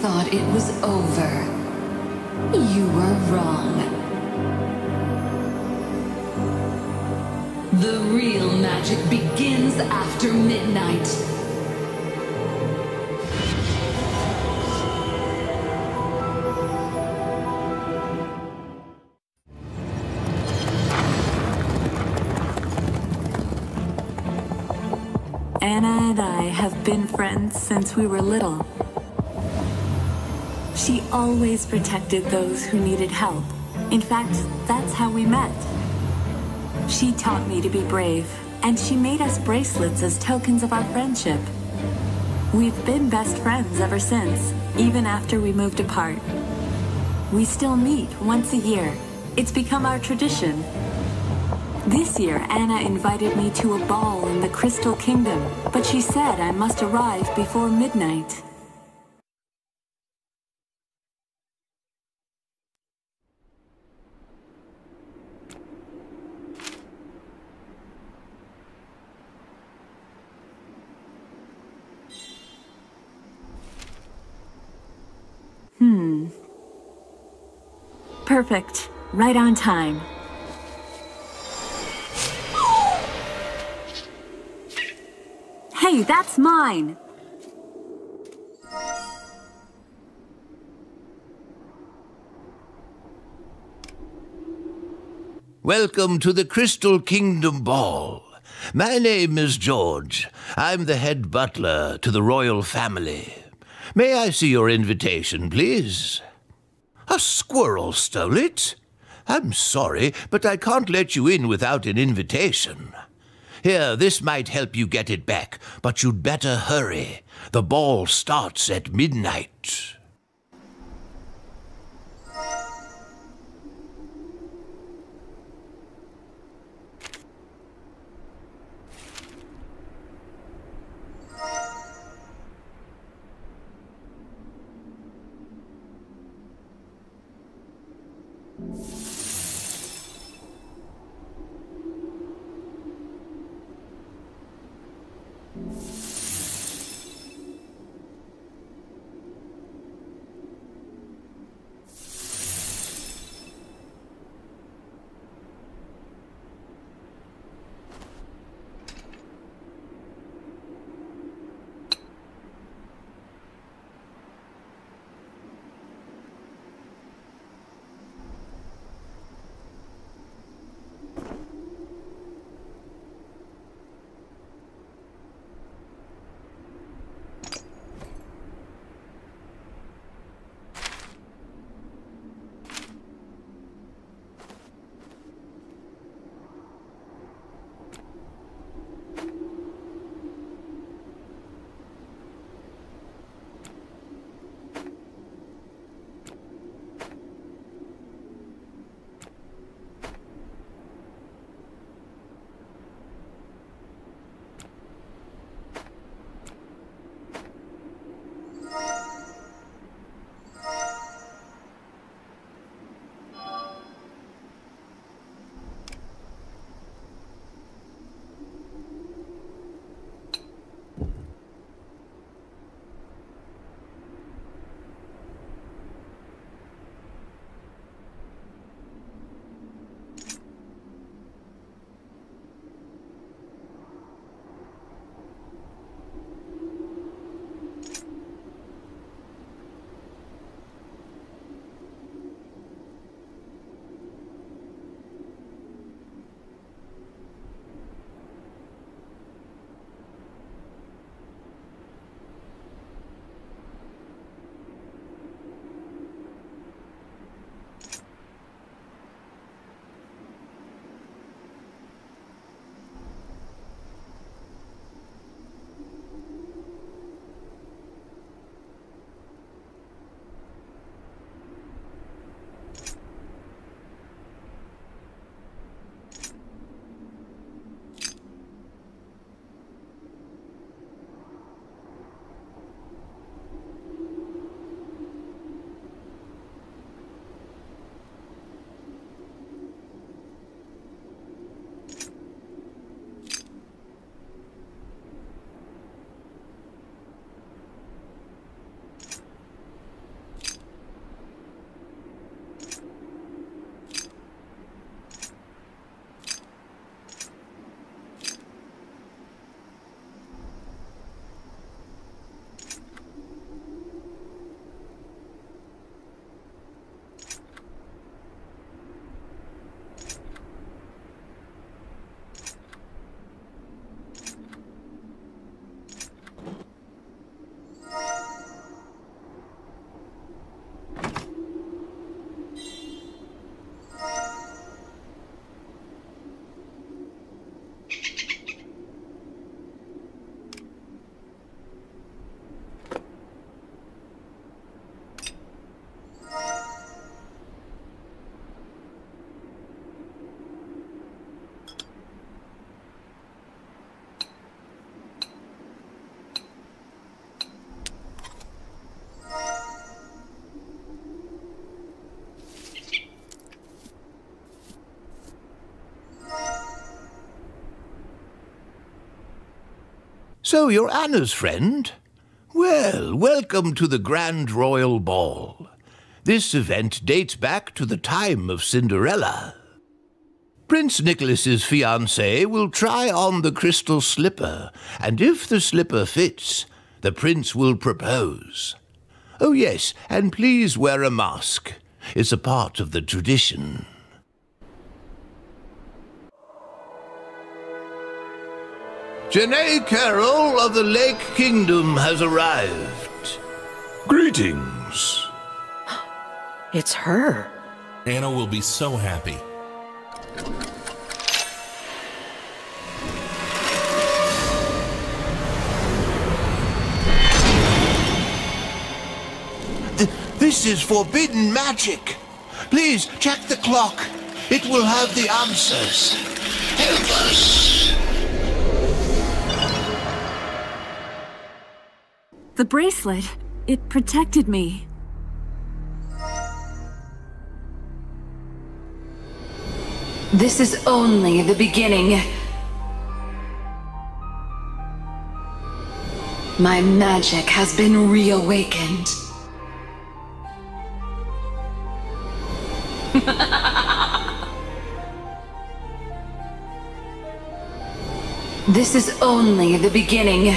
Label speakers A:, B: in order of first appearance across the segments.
A: thought it was over. You were wrong. The real magic begins after midnight.
B: Anna and I have been friends since we were little. She always protected those who needed help. In fact, that's how we met. She taught me to be brave, and she made us bracelets as tokens of our friendship. We've been best friends ever since, even after we moved apart. We still meet once a year. It's become our tradition. This year, Anna invited me to a ball in the Crystal Kingdom, but she said I must arrive before midnight. Perfect. Right on time. Hey, that's mine!
C: Welcome to the Crystal Kingdom Ball. My name is George. I'm the head butler to the royal family. May I see your invitation, please? A squirrel stole it? I'm sorry, but I can't let you in without an invitation. Here, this might help you get it back, but you'd better hurry. The ball starts at midnight. So you're Anna's friend? Well, welcome to the Grand Royal Ball. This event dates back to the time of Cinderella. Prince Nicholas's fiancée will try on the crystal slipper, and if the slipper fits, the prince will propose. Oh yes, and please wear a mask. It's a part of the tradition. Janae Carroll of the Lake Kingdom has arrived.
D: Greetings.
E: It's her.
D: Anna will be so happy.
C: This is forbidden magic. Please check the clock. It will have the answers. Help us.
B: The bracelet, it protected me.
A: This is only the beginning. My magic has been reawakened. This is only the beginning.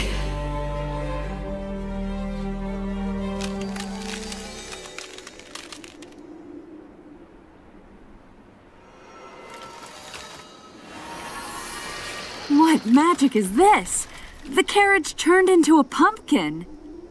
B: What magic is this? The carriage turned into a pumpkin.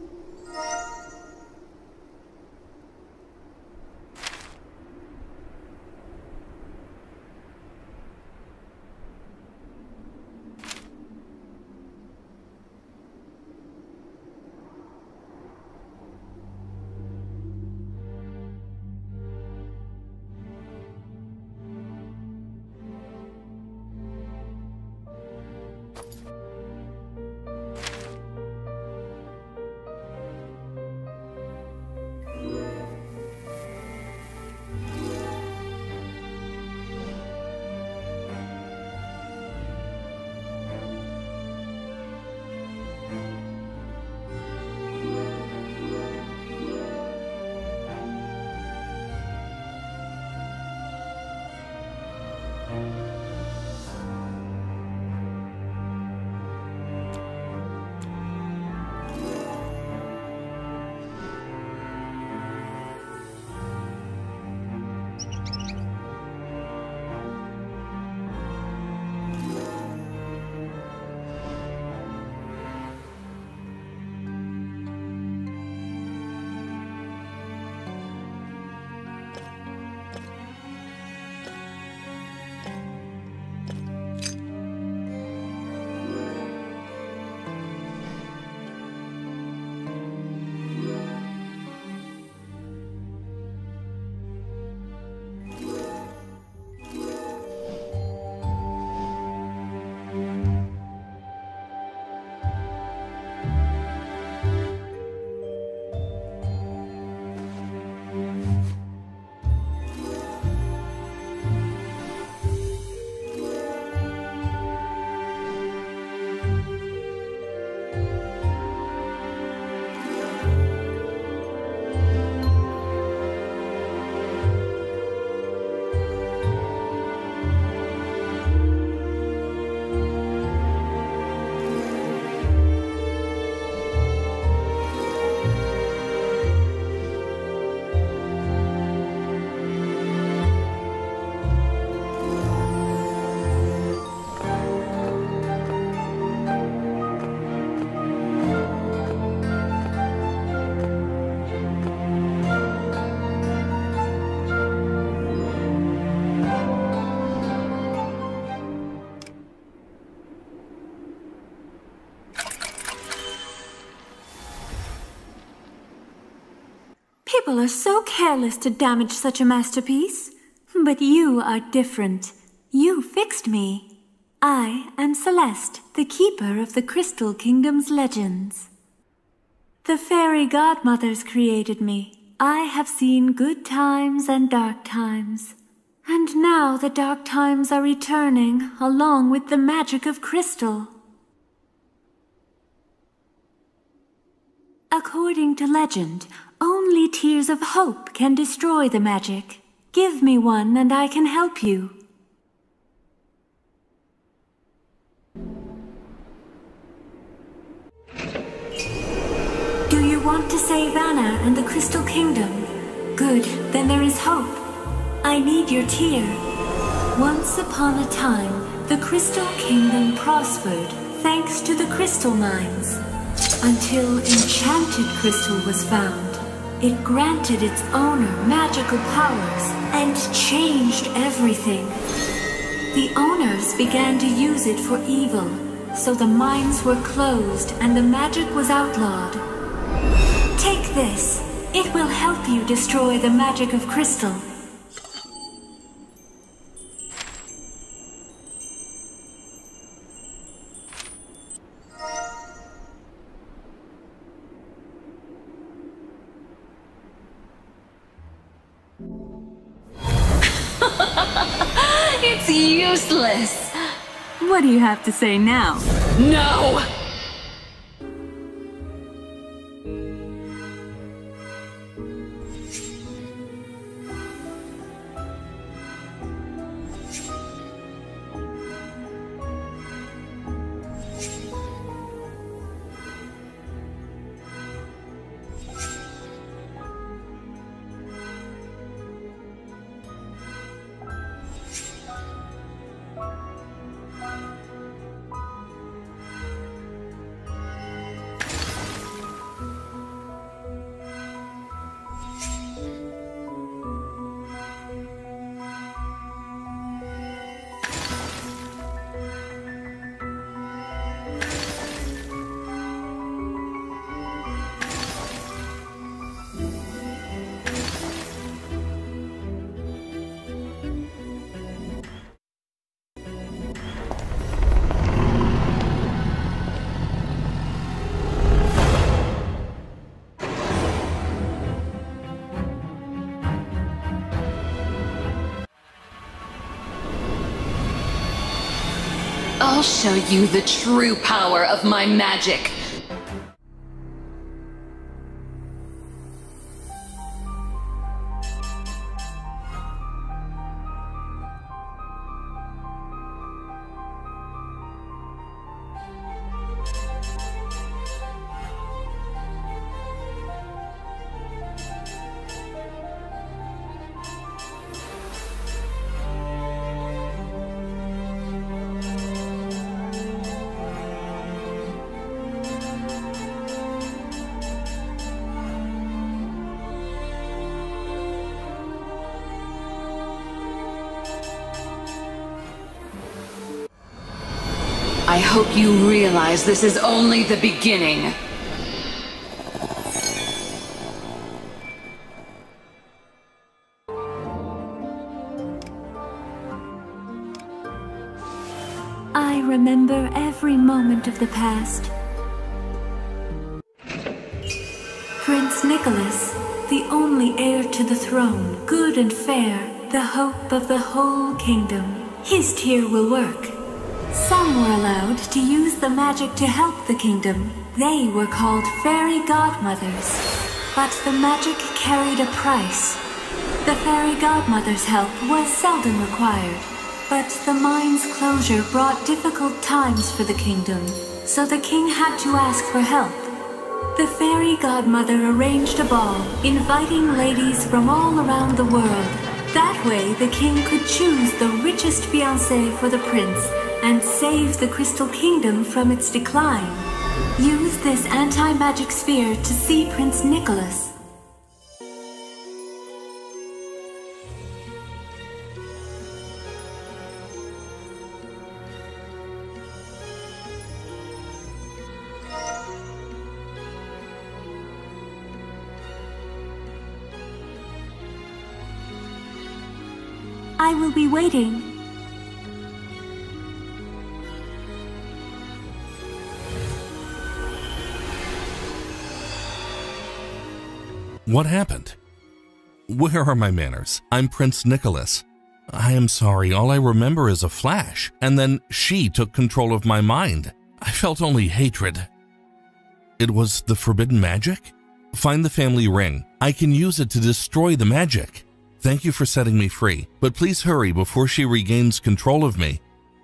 B: People are so careless to damage such a masterpiece. But you are different. You fixed me. I am Celeste, the keeper of the Crystal Kingdom's legends. The Fairy Godmothers created me. I have seen good times and dark times. And now the dark times are returning, along with the magic of crystal. According to legend, only tears of hope can destroy the magic. Give me one and I can help you. Do you want to save Anna and the Crystal Kingdom? Good, then there is hope. I need your tear. Once upon a time, the Crystal Kingdom prospered thanks to the crystal mines. Until enchanted crystal was found. It granted its owner magical powers and changed everything. The owners began to use it for evil, so the mines were closed and the magic was outlawed. Take this. It will help you destroy the magic of crystal.
A: It's useless.
B: What do you have to say now?
A: No! I'll show you the true power of my magic. I hope you realize this is only the beginning.
B: I remember every moment of the past. Prince Nicholas, the only heir to the throne, good and fair, the hope of the whole kingdom. His tear will work. Some were allowed to use the magic to help the kingdom. They were called Fairy Godmothers. But the magic carried a price. The Fairy Godmother's help was seldom required. But the mine's closure brought difficult times for the kingdom, so the king had to ask for help. The Fairy Godmother arranged a ball, inviting ladies from all around the world. That way the king could choose the richest fiancé for the prince and save the Crystal Kingdom from its decline. Use this anti-magic sphere to see Prince Nicholas. I will be waiting.
D: What happened? Where are my manners? I'm Prince Nicholas. I am sorry, all I remember is a flash, and then she took control of my mind. I felt only hatred. It was the forbidden magic? Find the family ring. I can use it to destroy the magic. Thank you for setting me free, but please hurry before she regains control of me.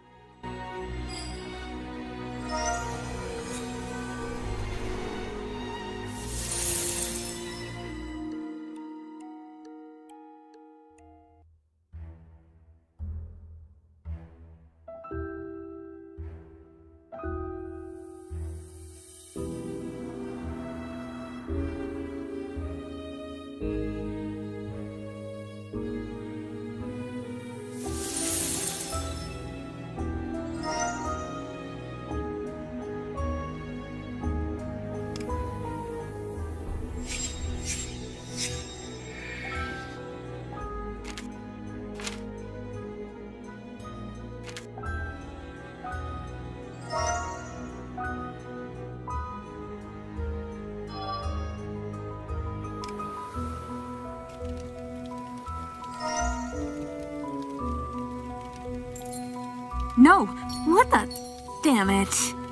B: No! What the... Damn it.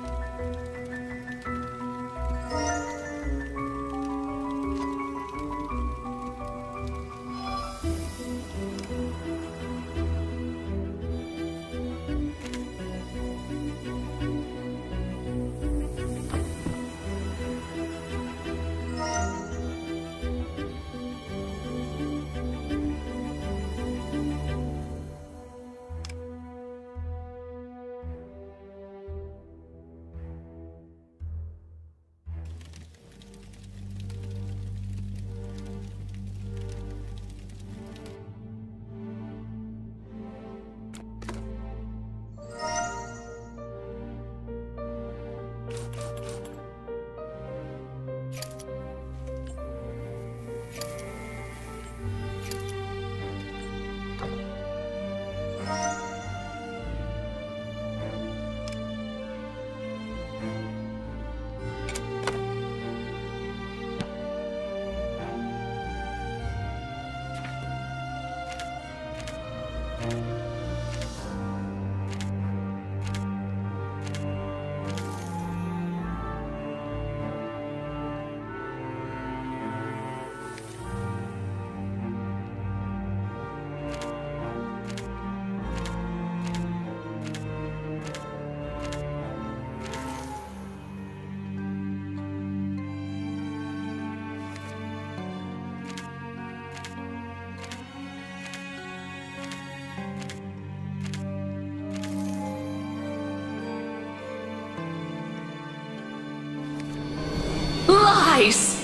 E: Lies!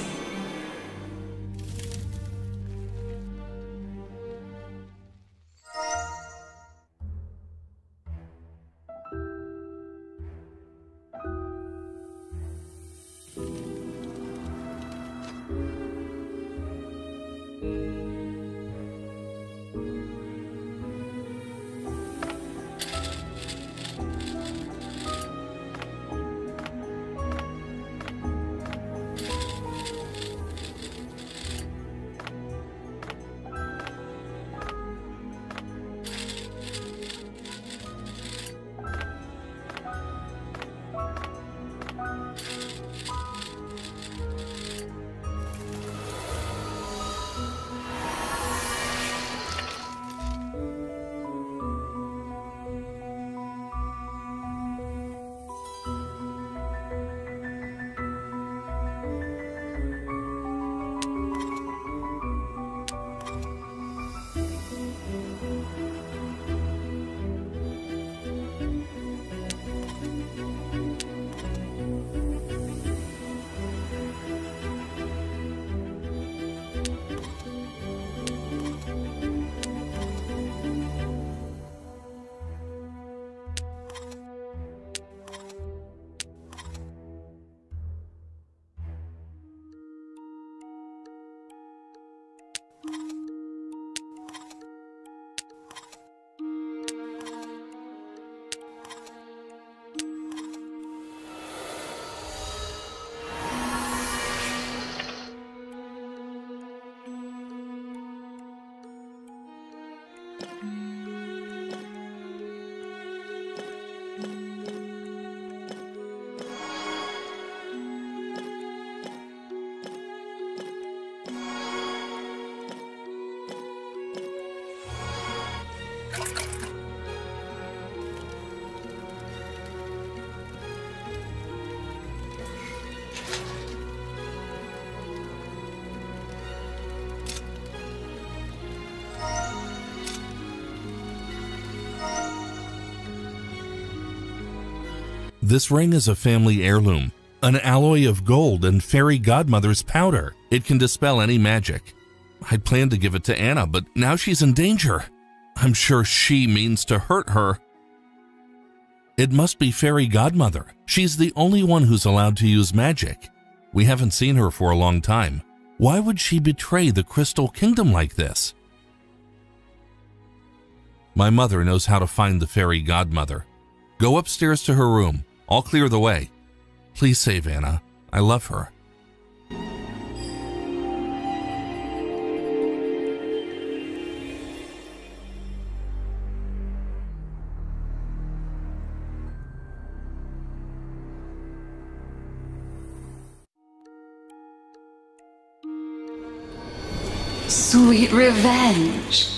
D: This ring is a family heirloom, an alloy of gold and Fairy Godmother's powder. It can dispel any magic. I'd planned to give it to Anna, but now she's in danger. I'm sure she means to hurt her. It must be Fairy Godmother. She's the only one who's allowed to use magic. We haven't seen her for a long time. Why would she betray the Crystal Kingdom like this? My mother knows how to find the Fairy Godmother. Go upstairs to her room. I'll clear the way. Please save Anna. I love her.
A: Sweet revenge.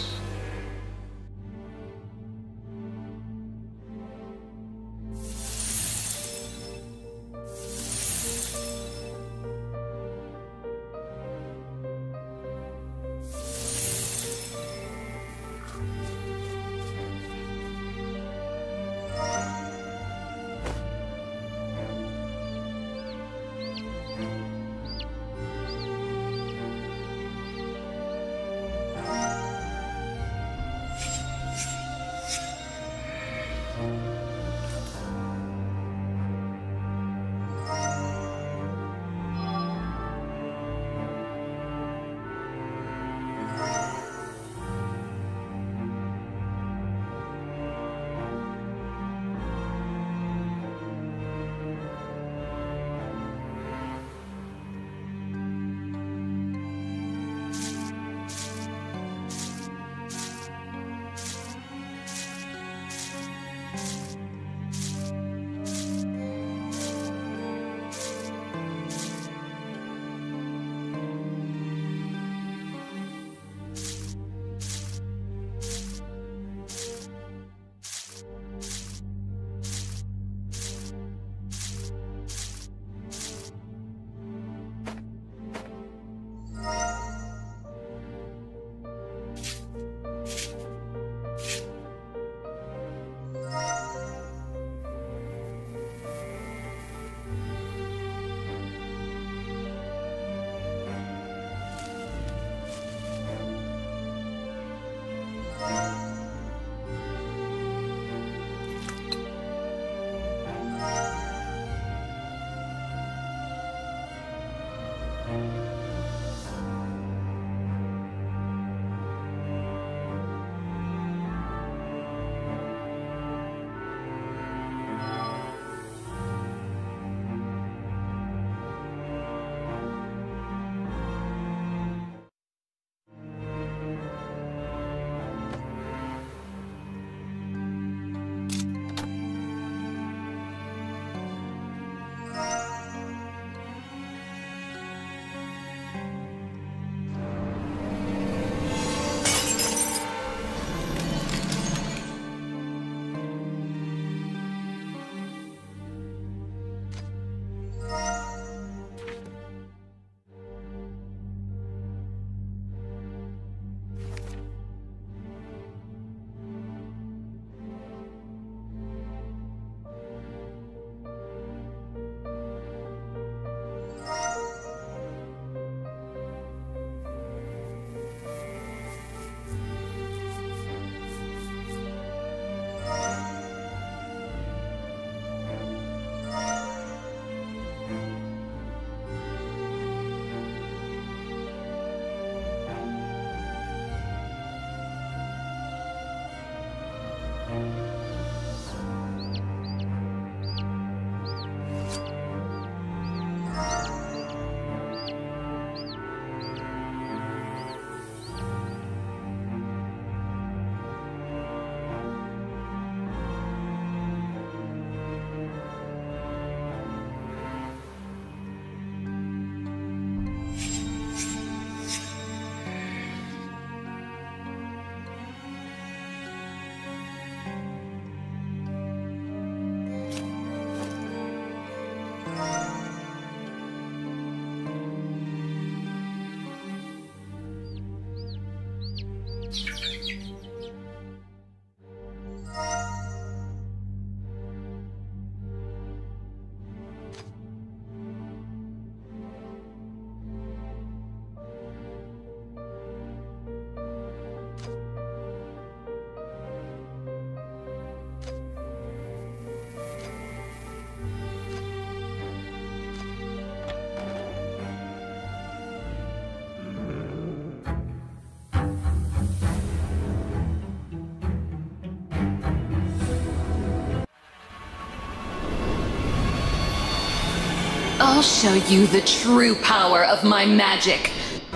A: I'll show you the true power of my magic.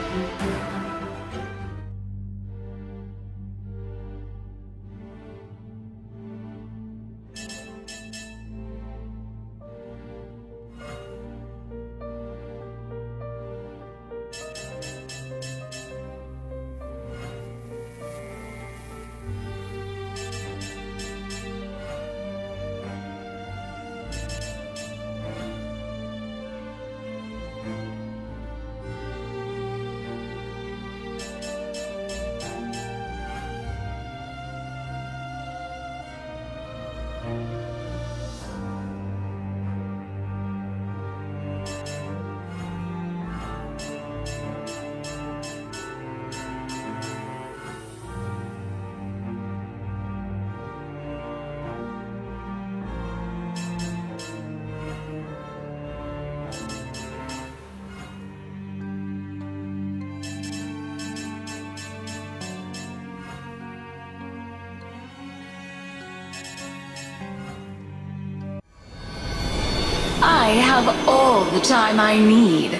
A: I have all the time I need.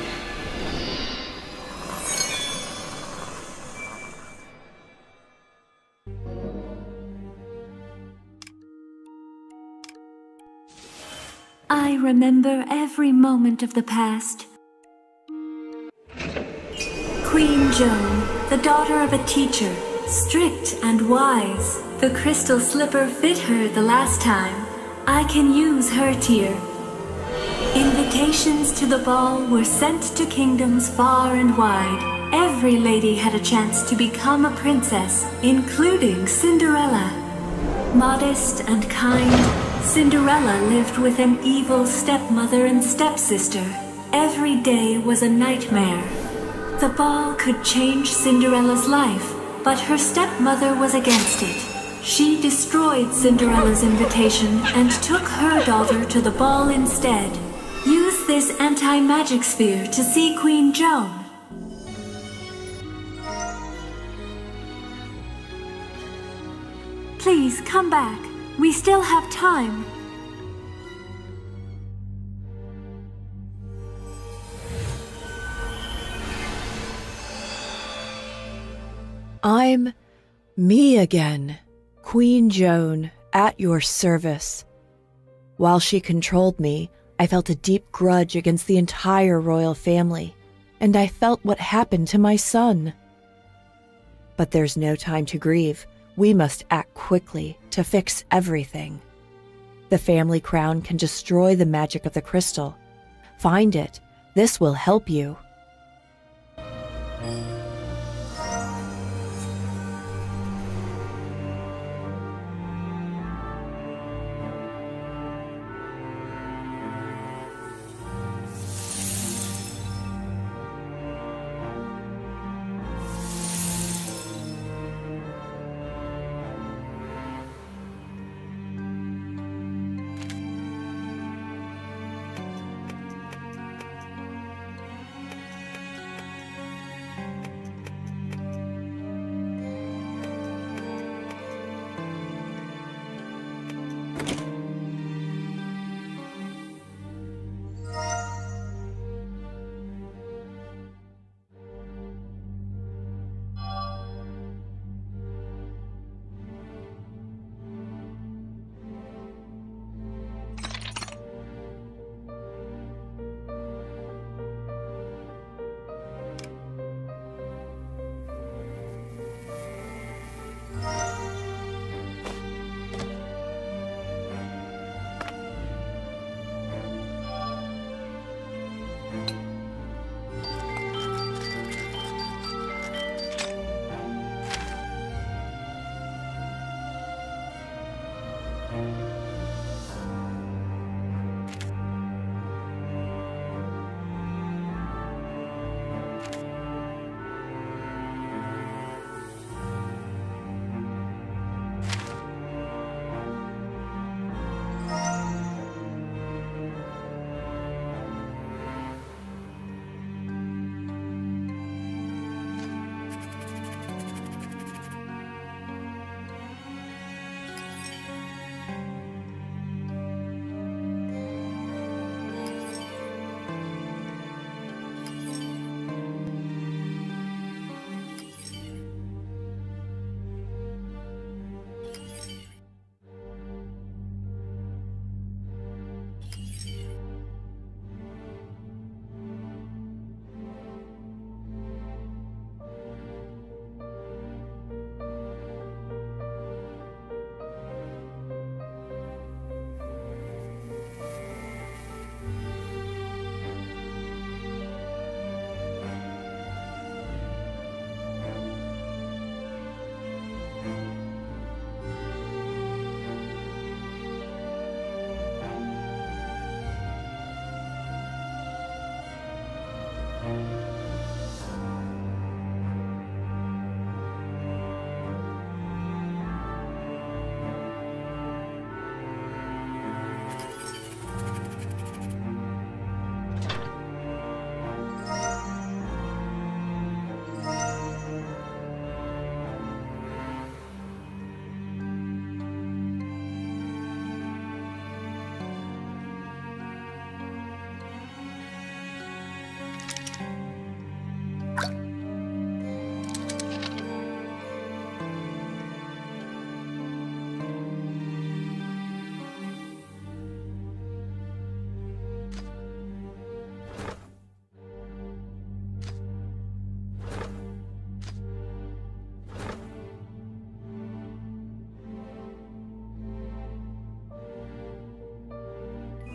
B: I remember every moment of the past. Queen Joan, the daughter of a teacher, strict and wise. The crystal slipper fit her the last time. I can use her tear. Invitations to the ball were sent to kingdoms far and wide. Every lady had a chance to become a princess, including Cinderella. Modest and kind, Cinderella lived with an evil stepmother and stepsister. Every day was a nightmare. The ball could change Cinderella's life, but her stepmother was against it. She destroyed Cinderella's invitation and took her daughter to the ball instead. Use this anti-magic sphere to see Queen Joan. Please come back. We still have time.
E: I'm me again, Queen Joan, at your service. While she controlled me, I felt a deep grudge against the entire royal family, and I felt what happened to my son. But there's no time to grieve. We must act quickly to fix everything. The family crown can destroy the magic of the crystal. Find it. This will help you.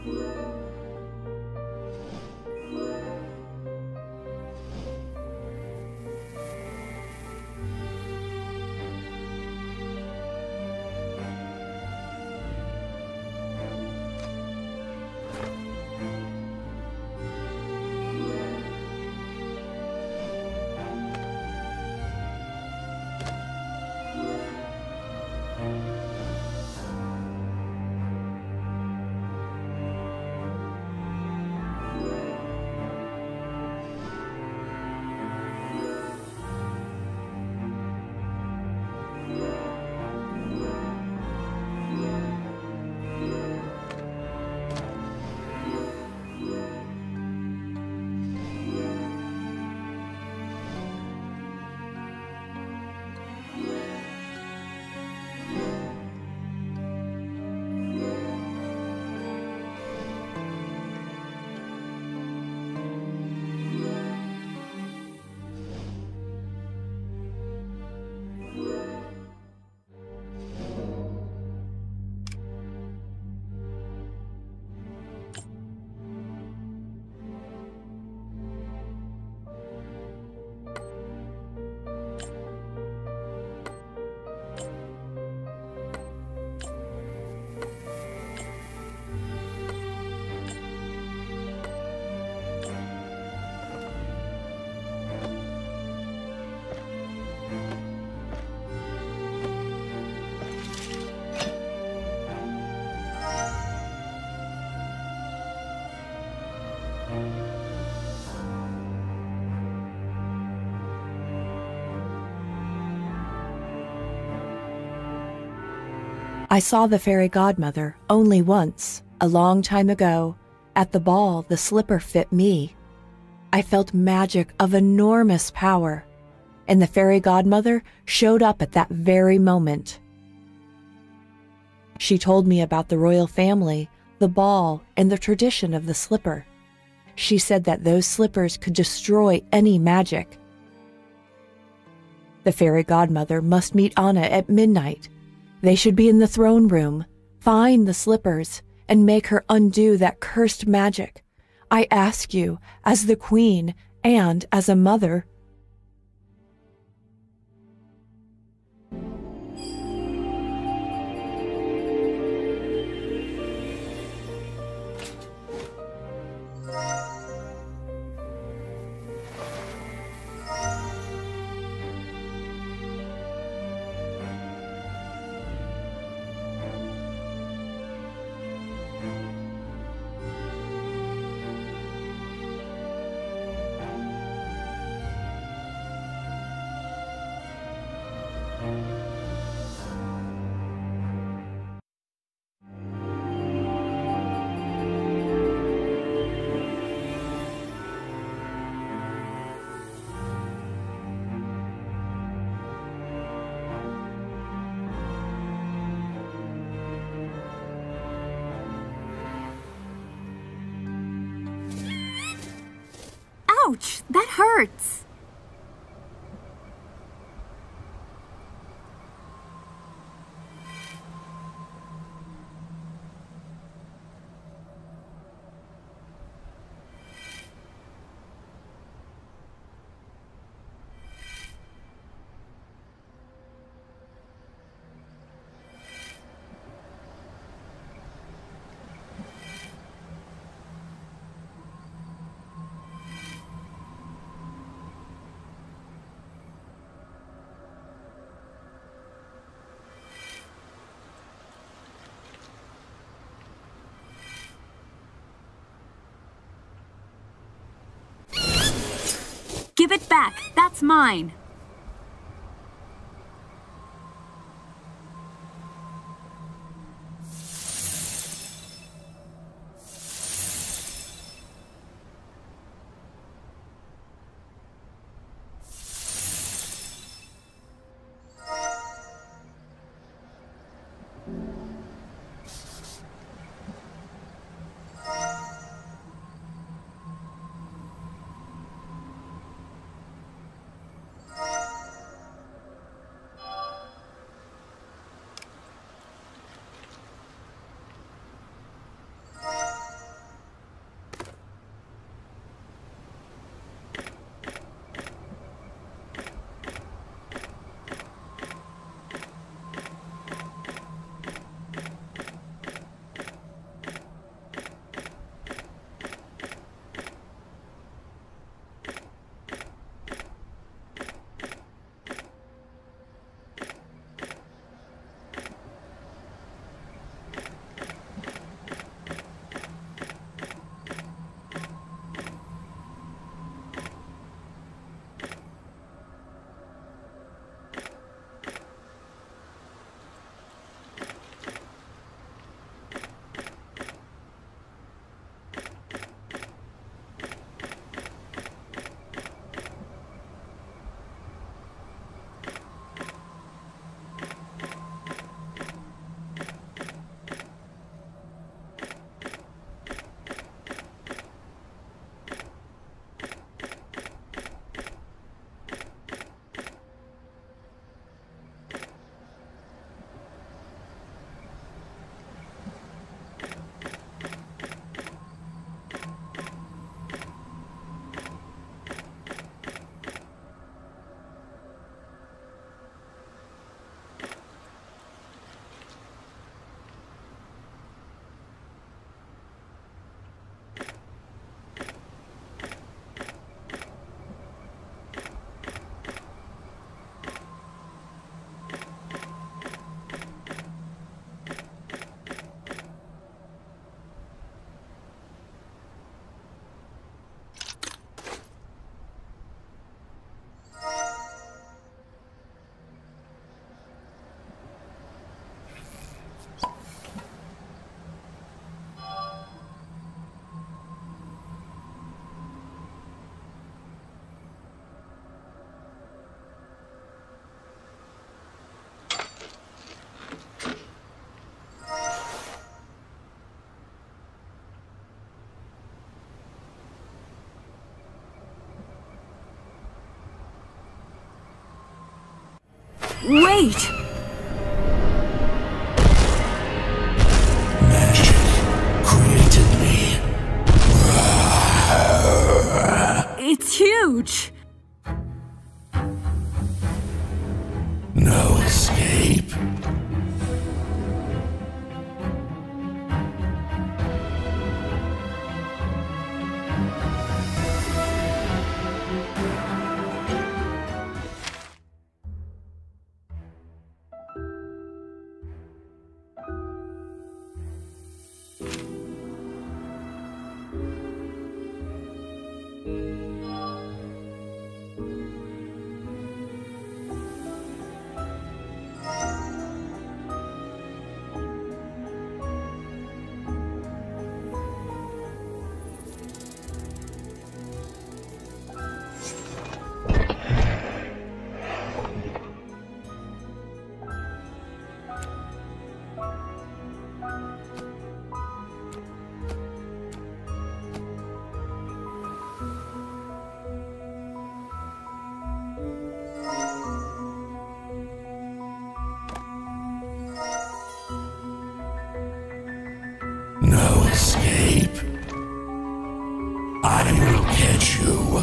E: I saw the fairy godmother only once, a long time ago. At the ball, the slipper fit me. I felt magic of enormous power, and the fairy godmother showed up at that very moment. She told me about the royal family, the ball, and the tradition of the slipper. She said that those slippers could destroy any magic. The fairy godmother must meet Anna at midnight. They should be in the throne room, find the slippers, and make her undo that cursed magic. I ask you, as the queen and as a mother.
B: Ouch! That hurts! Give it back! That's mine! Wait!
C: Magic created me.
B: It's huge!
C: No escape. No escape. I will catch you.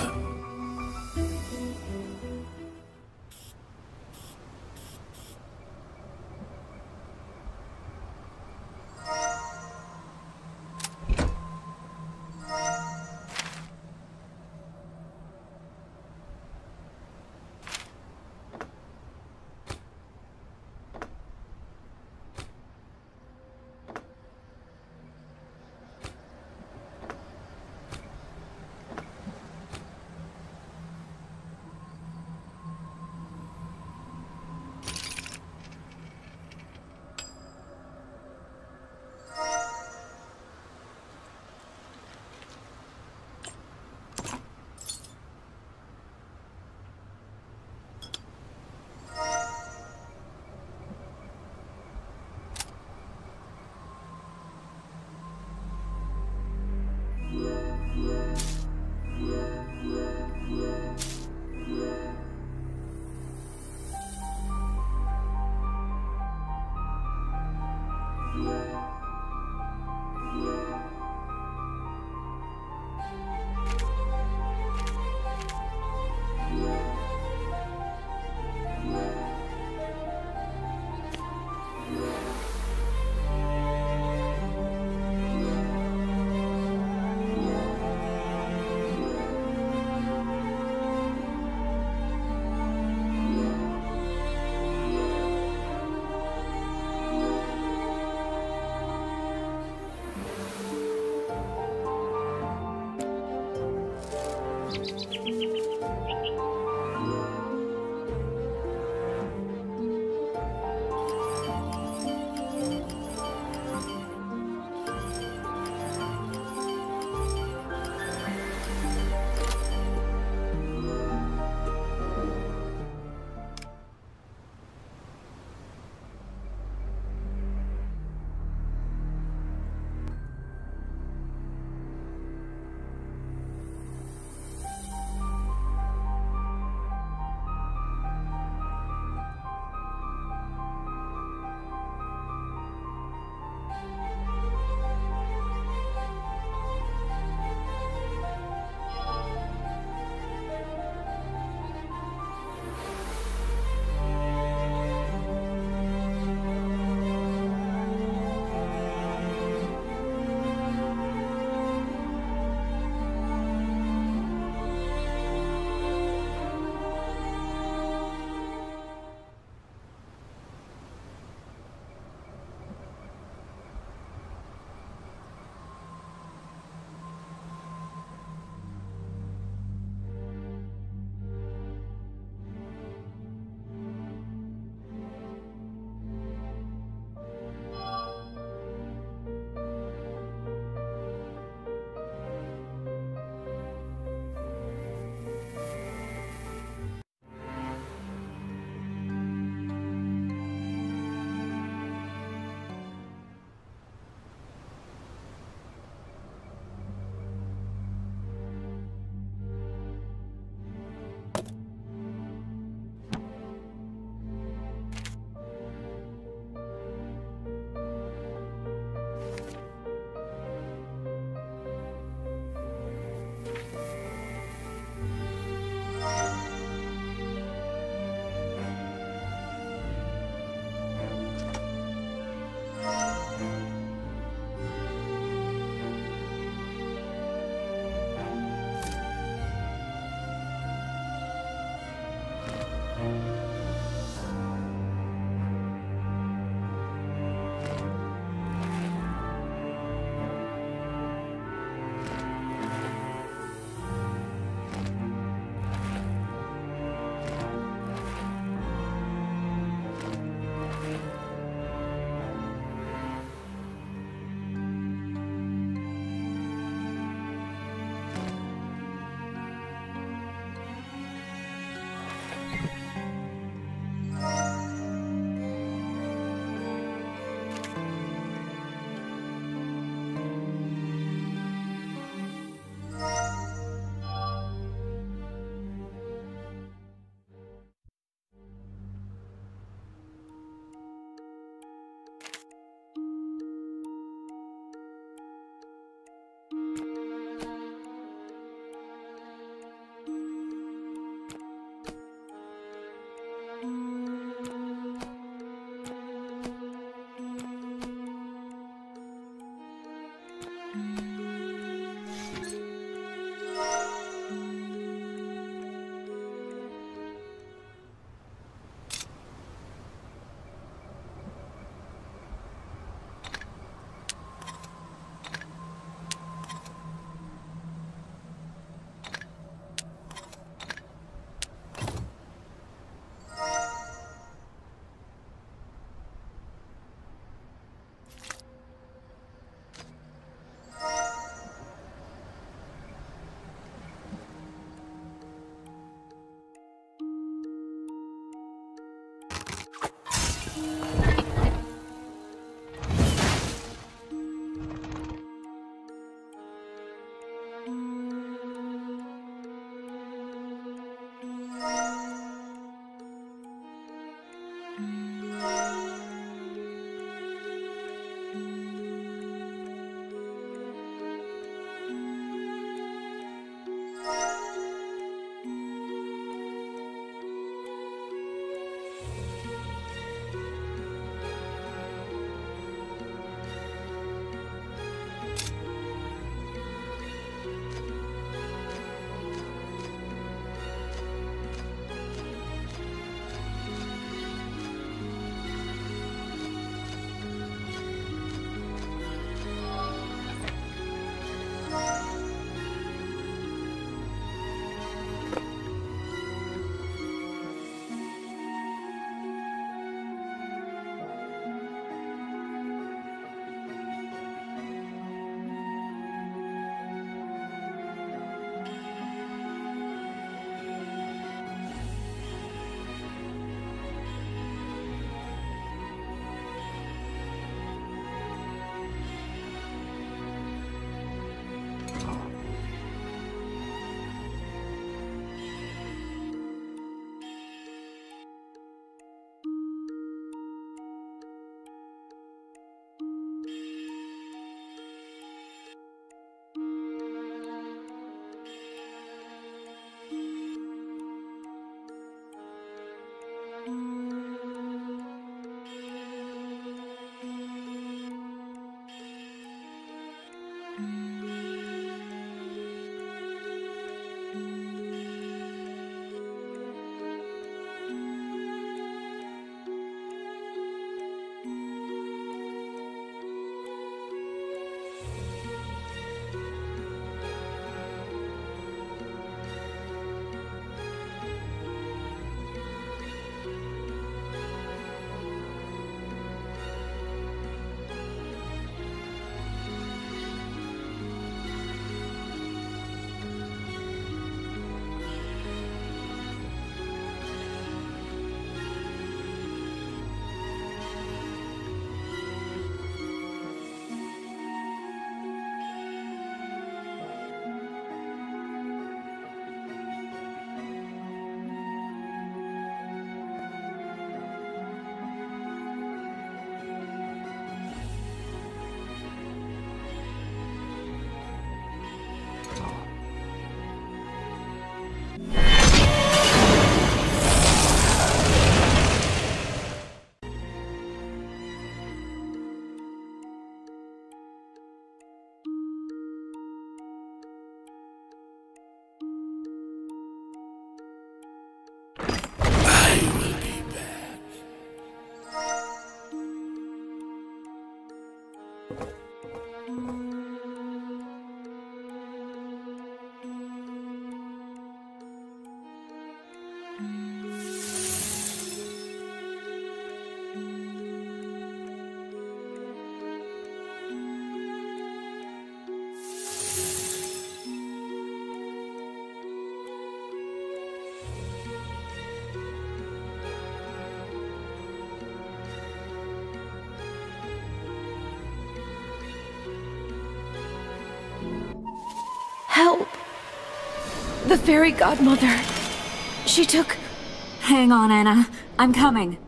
E: Help! The Fairy Godmother. She took...
B: Hang on, Anna. I'm coming.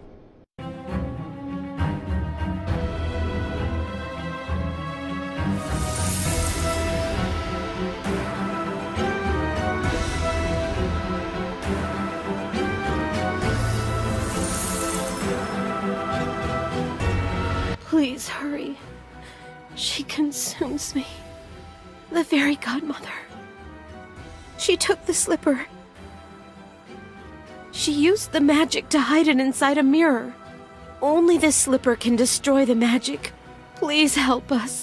E: Please hurry. She consumes me. The Fairy Godmother. She took the slipper. She used the magic to hide it inside a mirror. Only the slipper can destroy the magic. Please help us.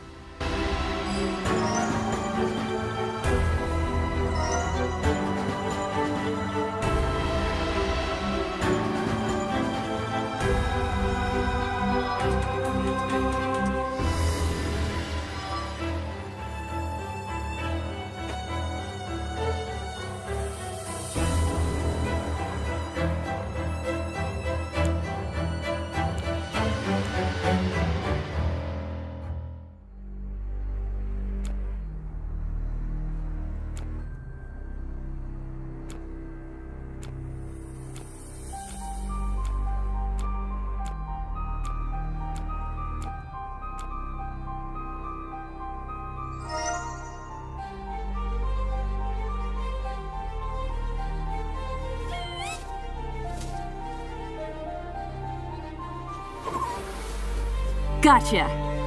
B: Gotcha.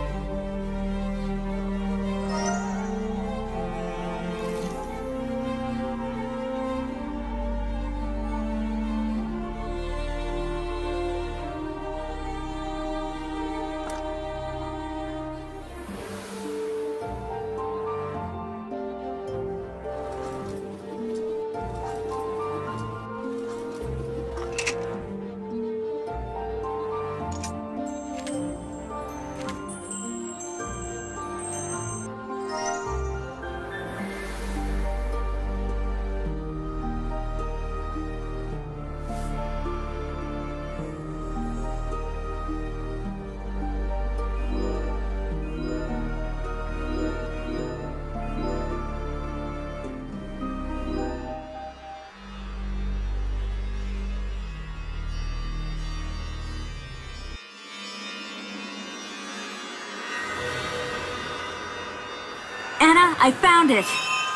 B: Anna, I found it!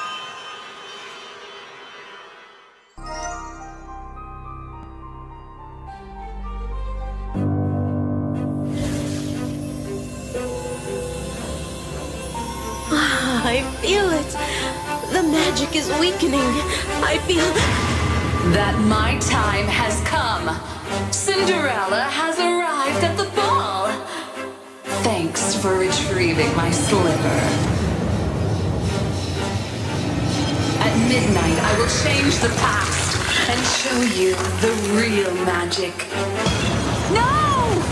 E: I feel it. The magic is weakening. I feel...
A: That my time has come. Cinderella has arrived at the ball. Thanks for retrieving my slipper. At midnight, I will change the past and show you the real magic.
B: No!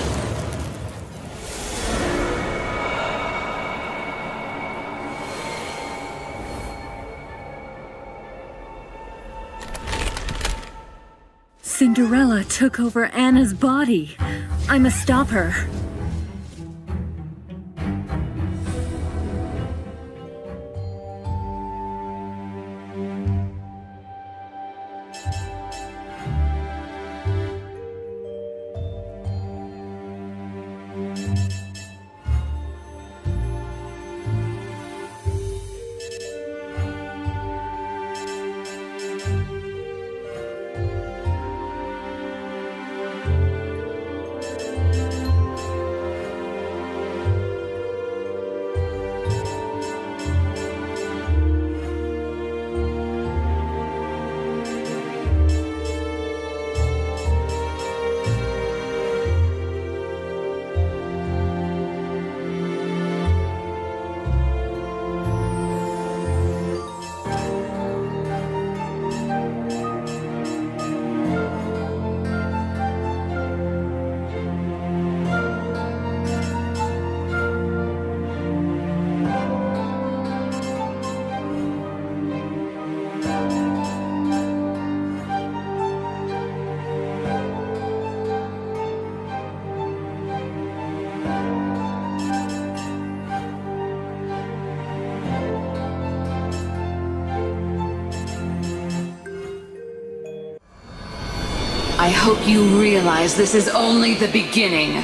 B: Cinderella took over Anna's body. I must stop her.
A: I hope you realize this is only the beginning.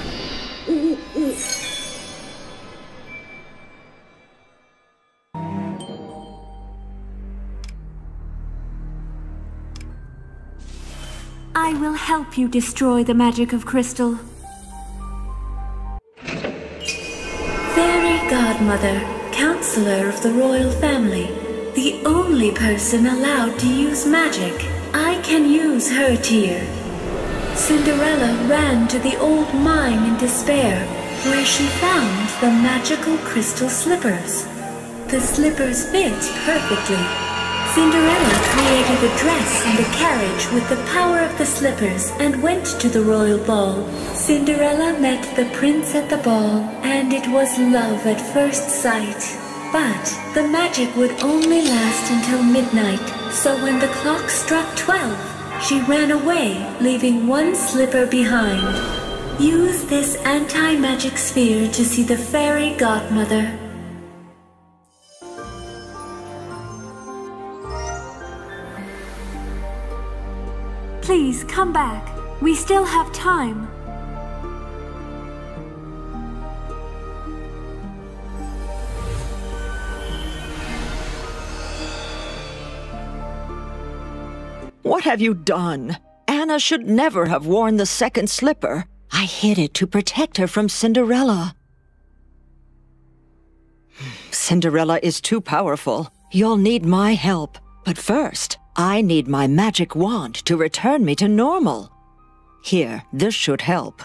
B: I will help you destroy the magic of crystal. Fairy Godmother, Counselor of the Royal Family, the only person allowed to use magic. I can use her tear. Cinderella ran to the old mine in despair, where she found the magical crystal slippers. The slippers fit perfectly. Cinderella created a dress and a carriage with the power of the slippers and went to the royal ball. Cinderella met the prince at the ball, and it was love at first sight. But the magic would only last until midnight, so when the clock struck 12, she ran away, leaving one slipper behind. Use this anti-magic sphere to see the Fairy Godmother. Please, come back. We still have time.
F: What have you done? Anna should never have worn the second slipper. I hid it to protect her from Cinderella. Cinderella is too powerful. You'll need my help. But first, I need my magic wand to return me to normal. Here, this should help.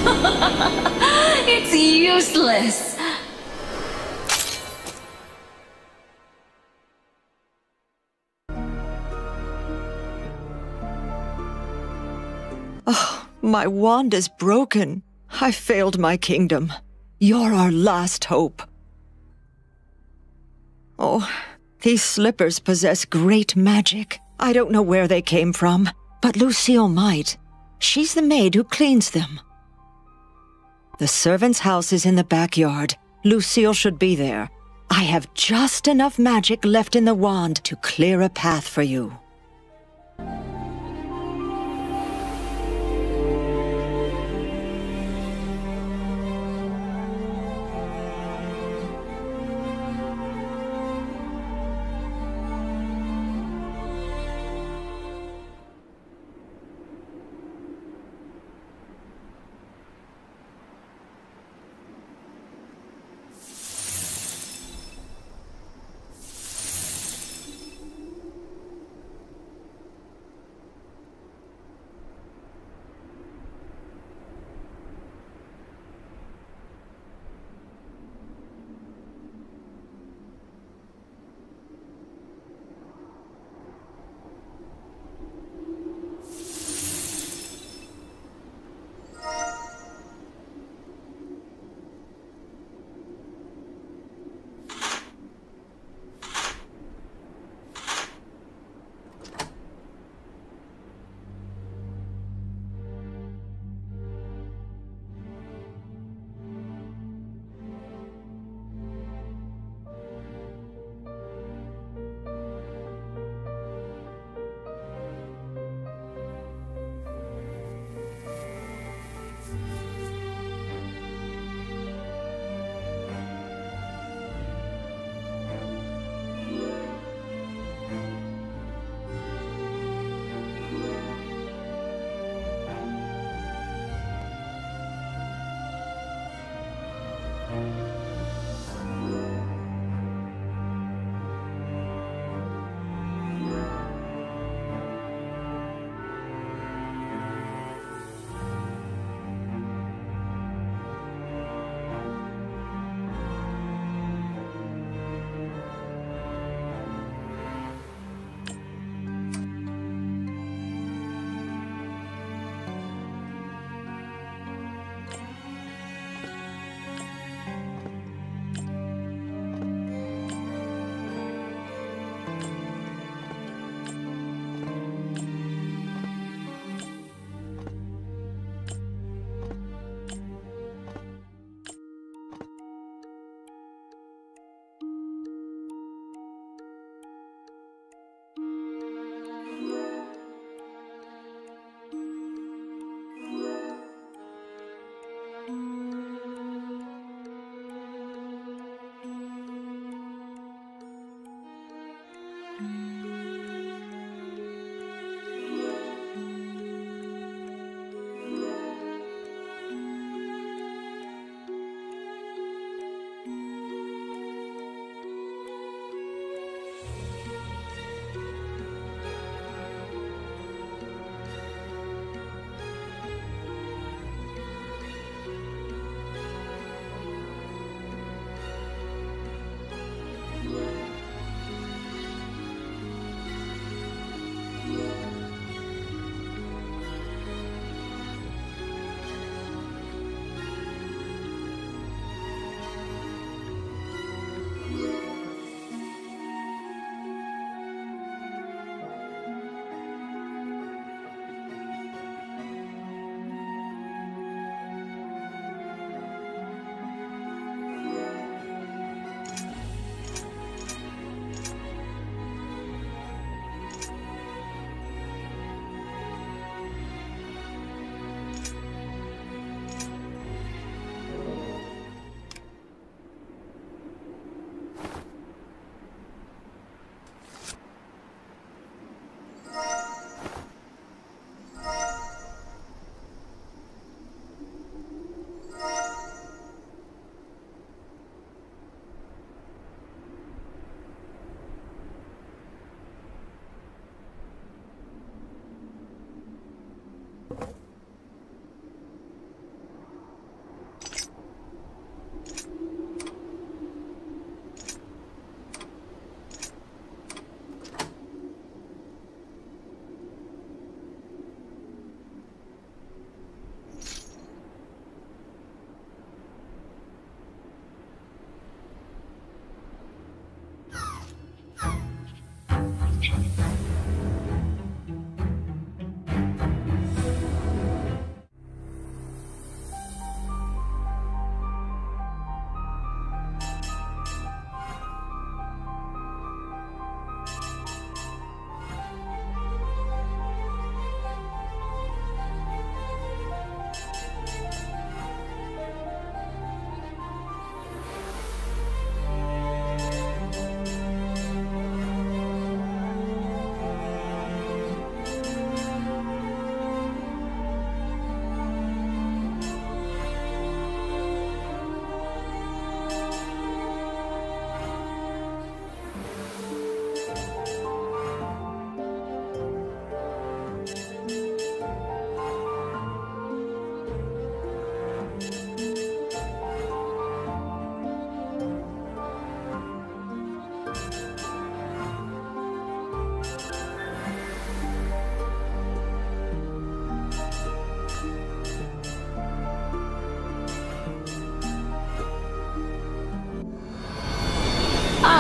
A: It's useless.
F: Oh, my wand is broken. I failed my kingdom. You're our last hope. Oh, these slippers possess great magic. I don't know where they came from, but Lucille might. She's the maid who cleans them. The servant's house is in the backyard. Lucille should be there. I have just enough magic left in the wand to clear a path for you.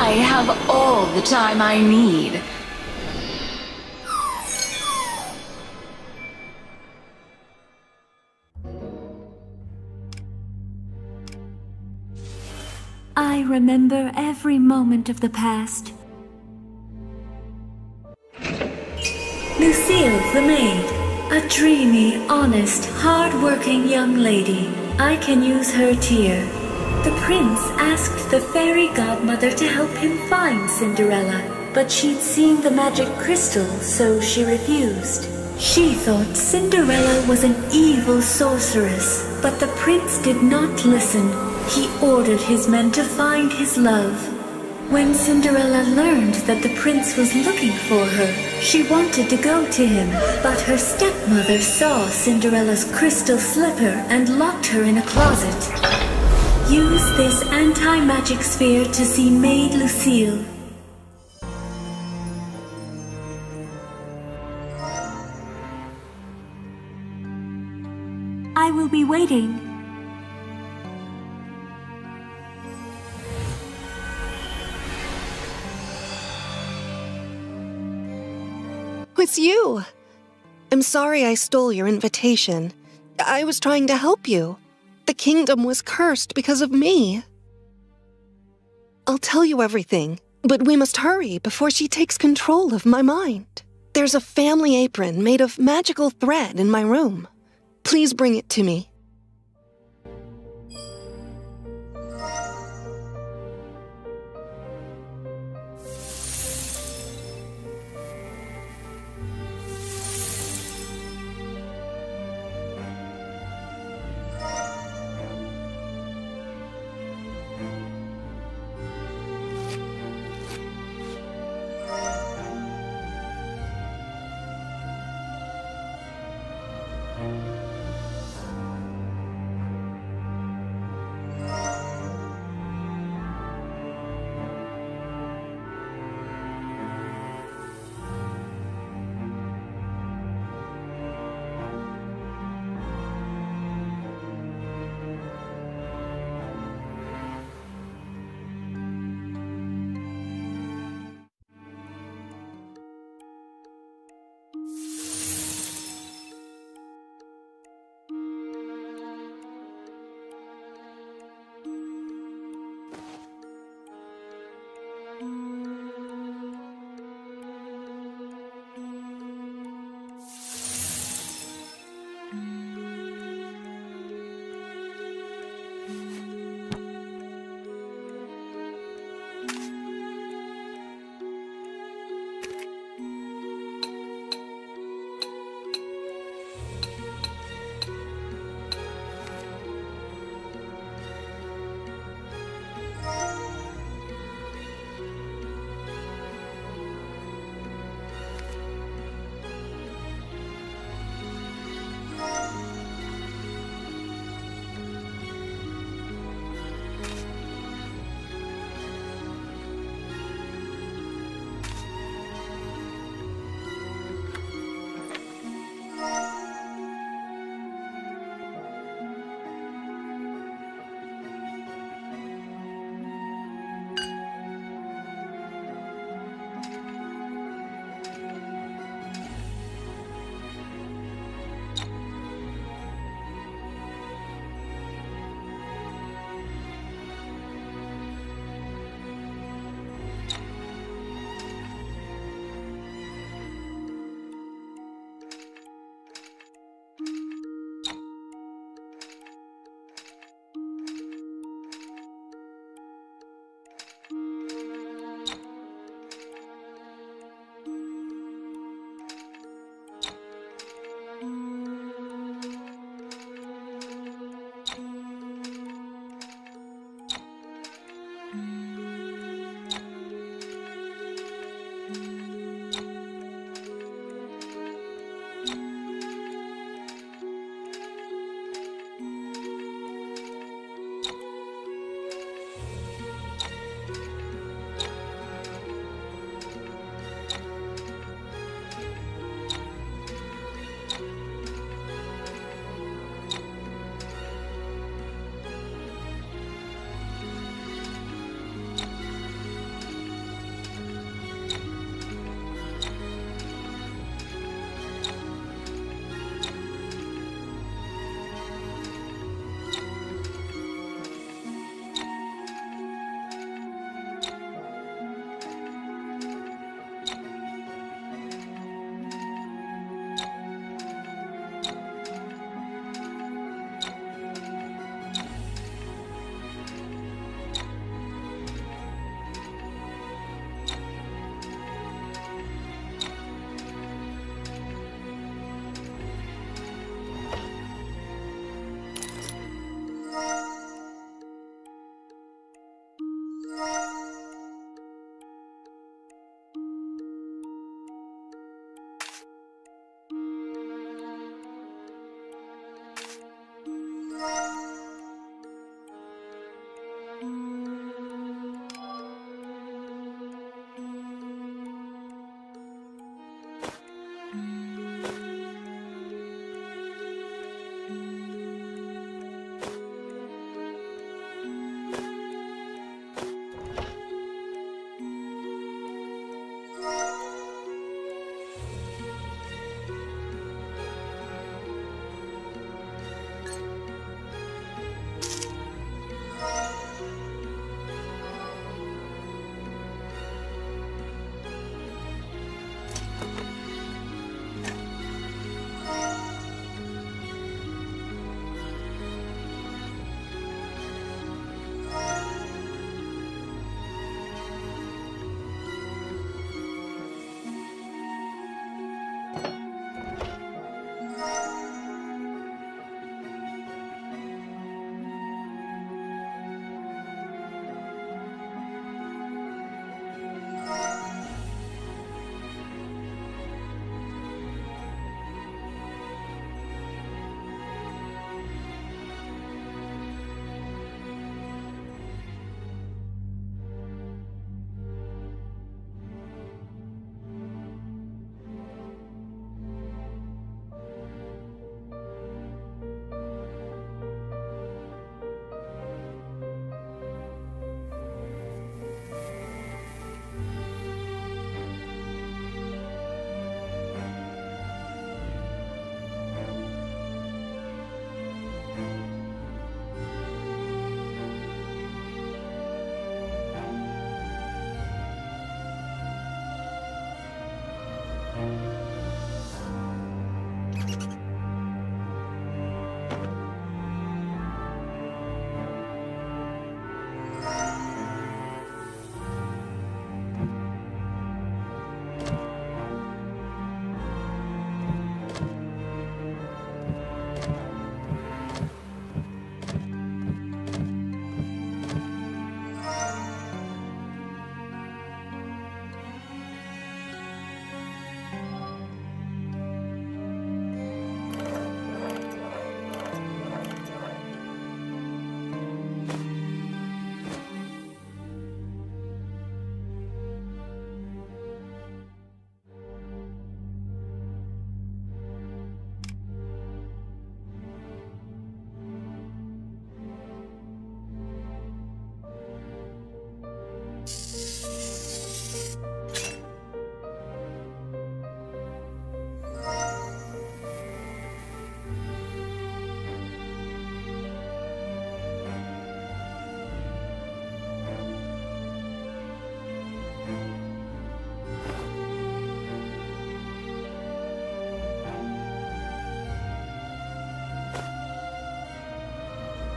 A: I have all the time I need.
B: I remember every moment of the past. Lucille, the maid. A dreamy, honest, hard-working young lady. I can use her tear. The prince asked the fairy godmother to help him find Cinderella, but she'd seen the magic crystal, so she refused. She thought Cinderella was an evil sorceress, but the prince did not listen. He ordered his men to find his love. When Cinderella learned that the prince was looking for her, she wanted to go to him, but her stepmother saw Cinderella's crystal slipper and locked her in a closet. Use this anti-magic sphere to see Maid Lucille. I will be waiting.
G: It's you. I'm sorry I stole your invitation. I was trying to help you. The kingdom was cursed because of me. I'll tell you everything, but we must hurry before she takes control of my mind. There's a family apron made of magical thread in my room. Please bring it to me.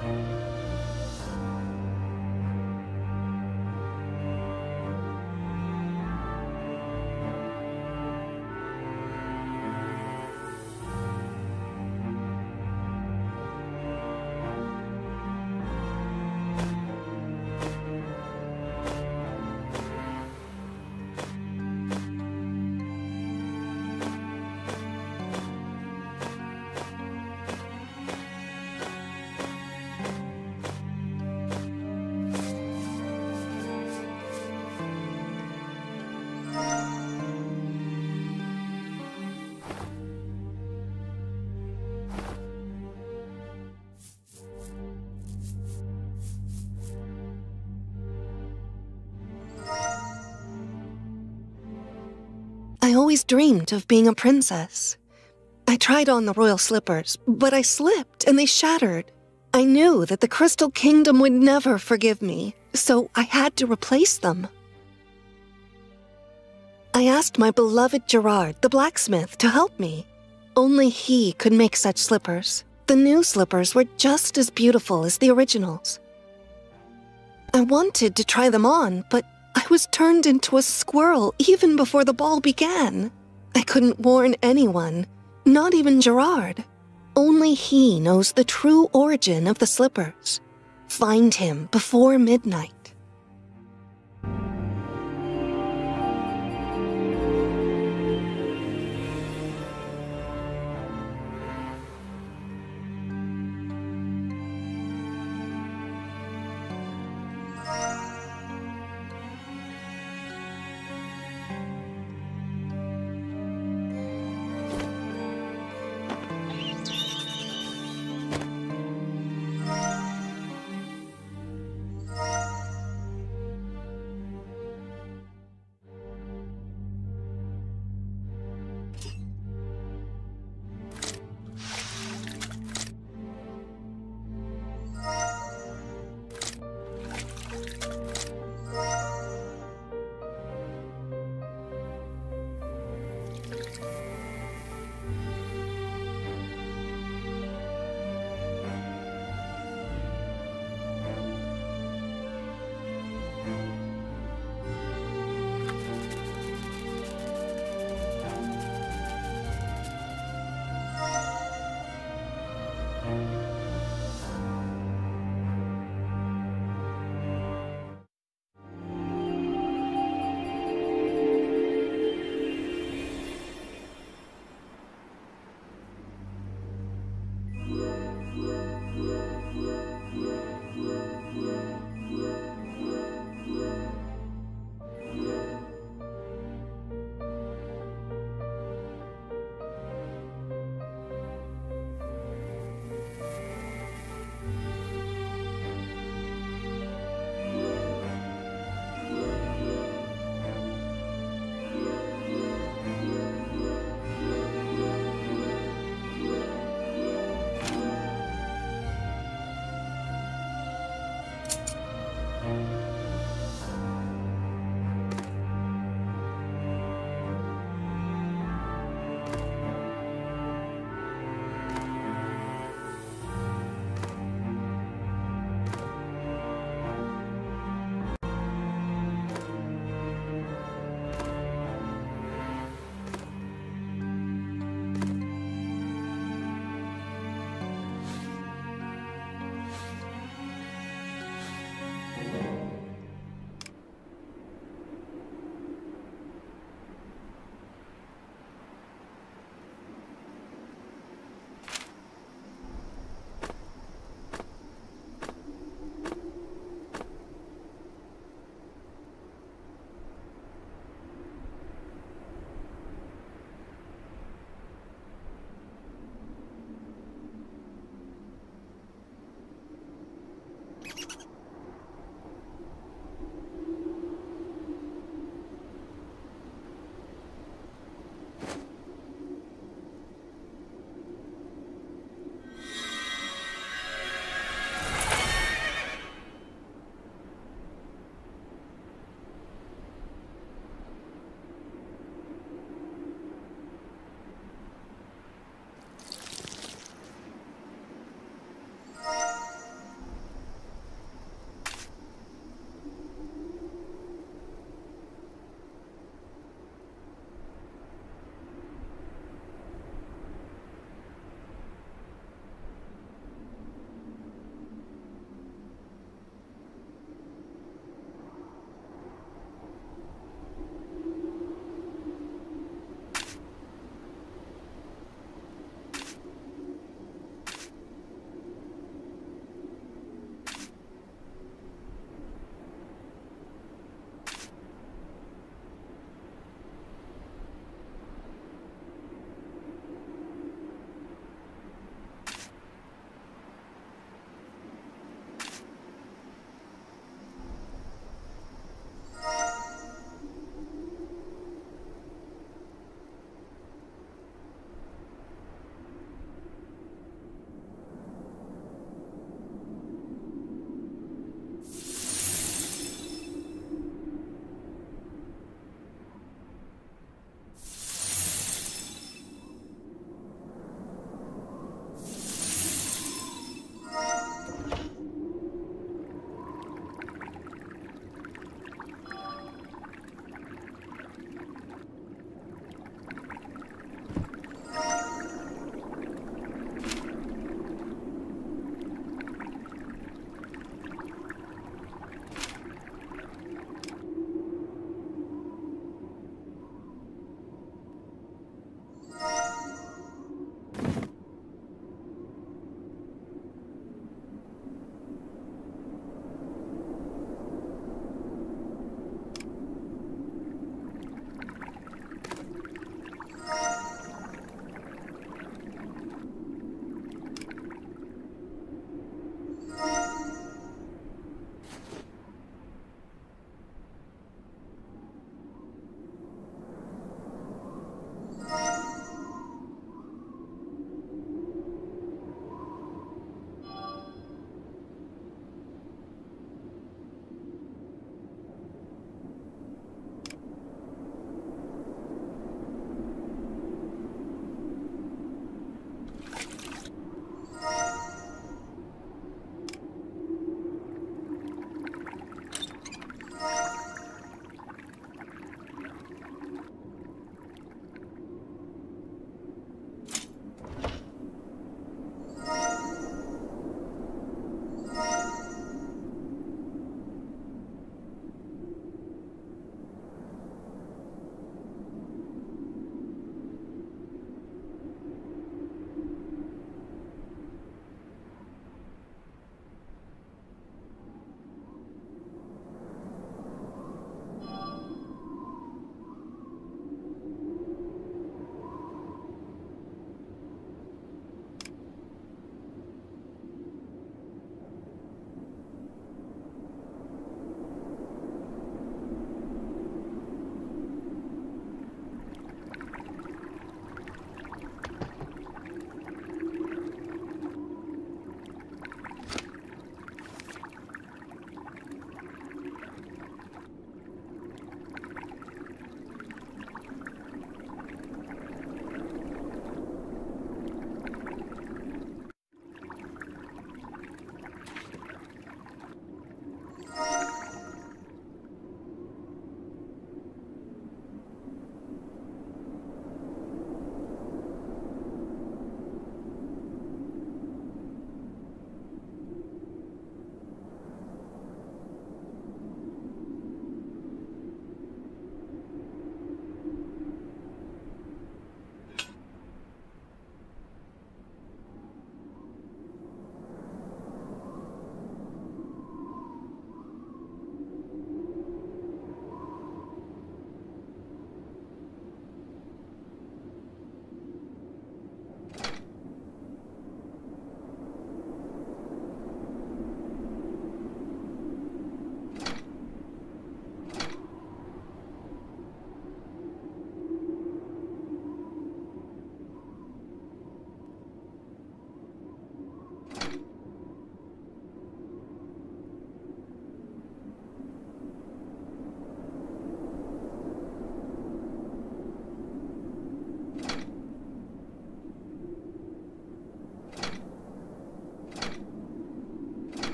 G: I always dreamed of being a princess. I tried on the royal slippers, but I slipped and they shattered. I knew that the Crystal Kingdom would never forgive me, so I had to replace them. I asked my beloved Gerard, the blacksmith, to help me. Only he could make such slippers. The new slippers were just as beautiful as the originals. I wanted to try them on, but I was turned into a squirrel even before the ball began. I couldn't warn anyone, not even Gerard. Only he knows the true origin of the slippers. Find him before midnight.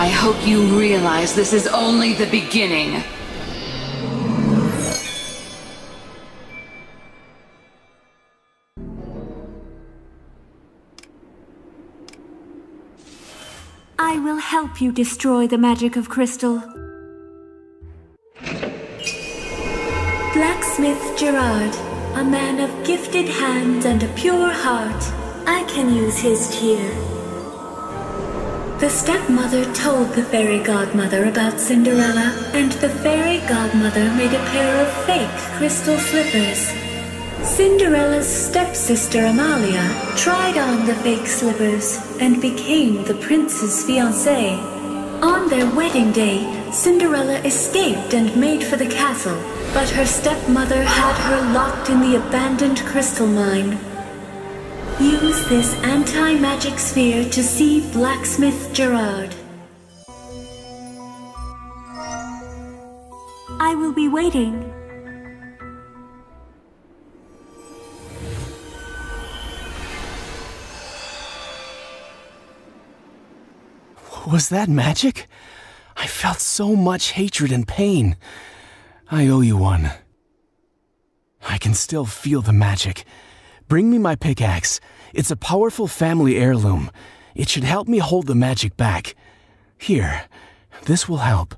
A: I hope you realize this is only the beginning.
B: I will help you destroy the magic of crystal. Blacksmith Gerard, a man of gifted hands and a pure heart. I can use his tear. The stepmother told the fairy godmother about Cinderella, and the fairy godmother made a pair of fake crystal slippers. Cinderella's stepsister Amalia tried on the fake slippers and became the prince's fiancée. On their wedding day, Cinderella escaped and made for the castle, but her stepmother had her locked in the abandoned crystal mine. Use this anti-magic sphere to see Blacksmith Gerard. I will be waiting.
H: Was that magic? I felt so much hatred and pain. I owe you one. I can still feel the magic. Bring me my pickaxe. It's a powerful family heirloom. It should help me hold the magic back. Here, this will help.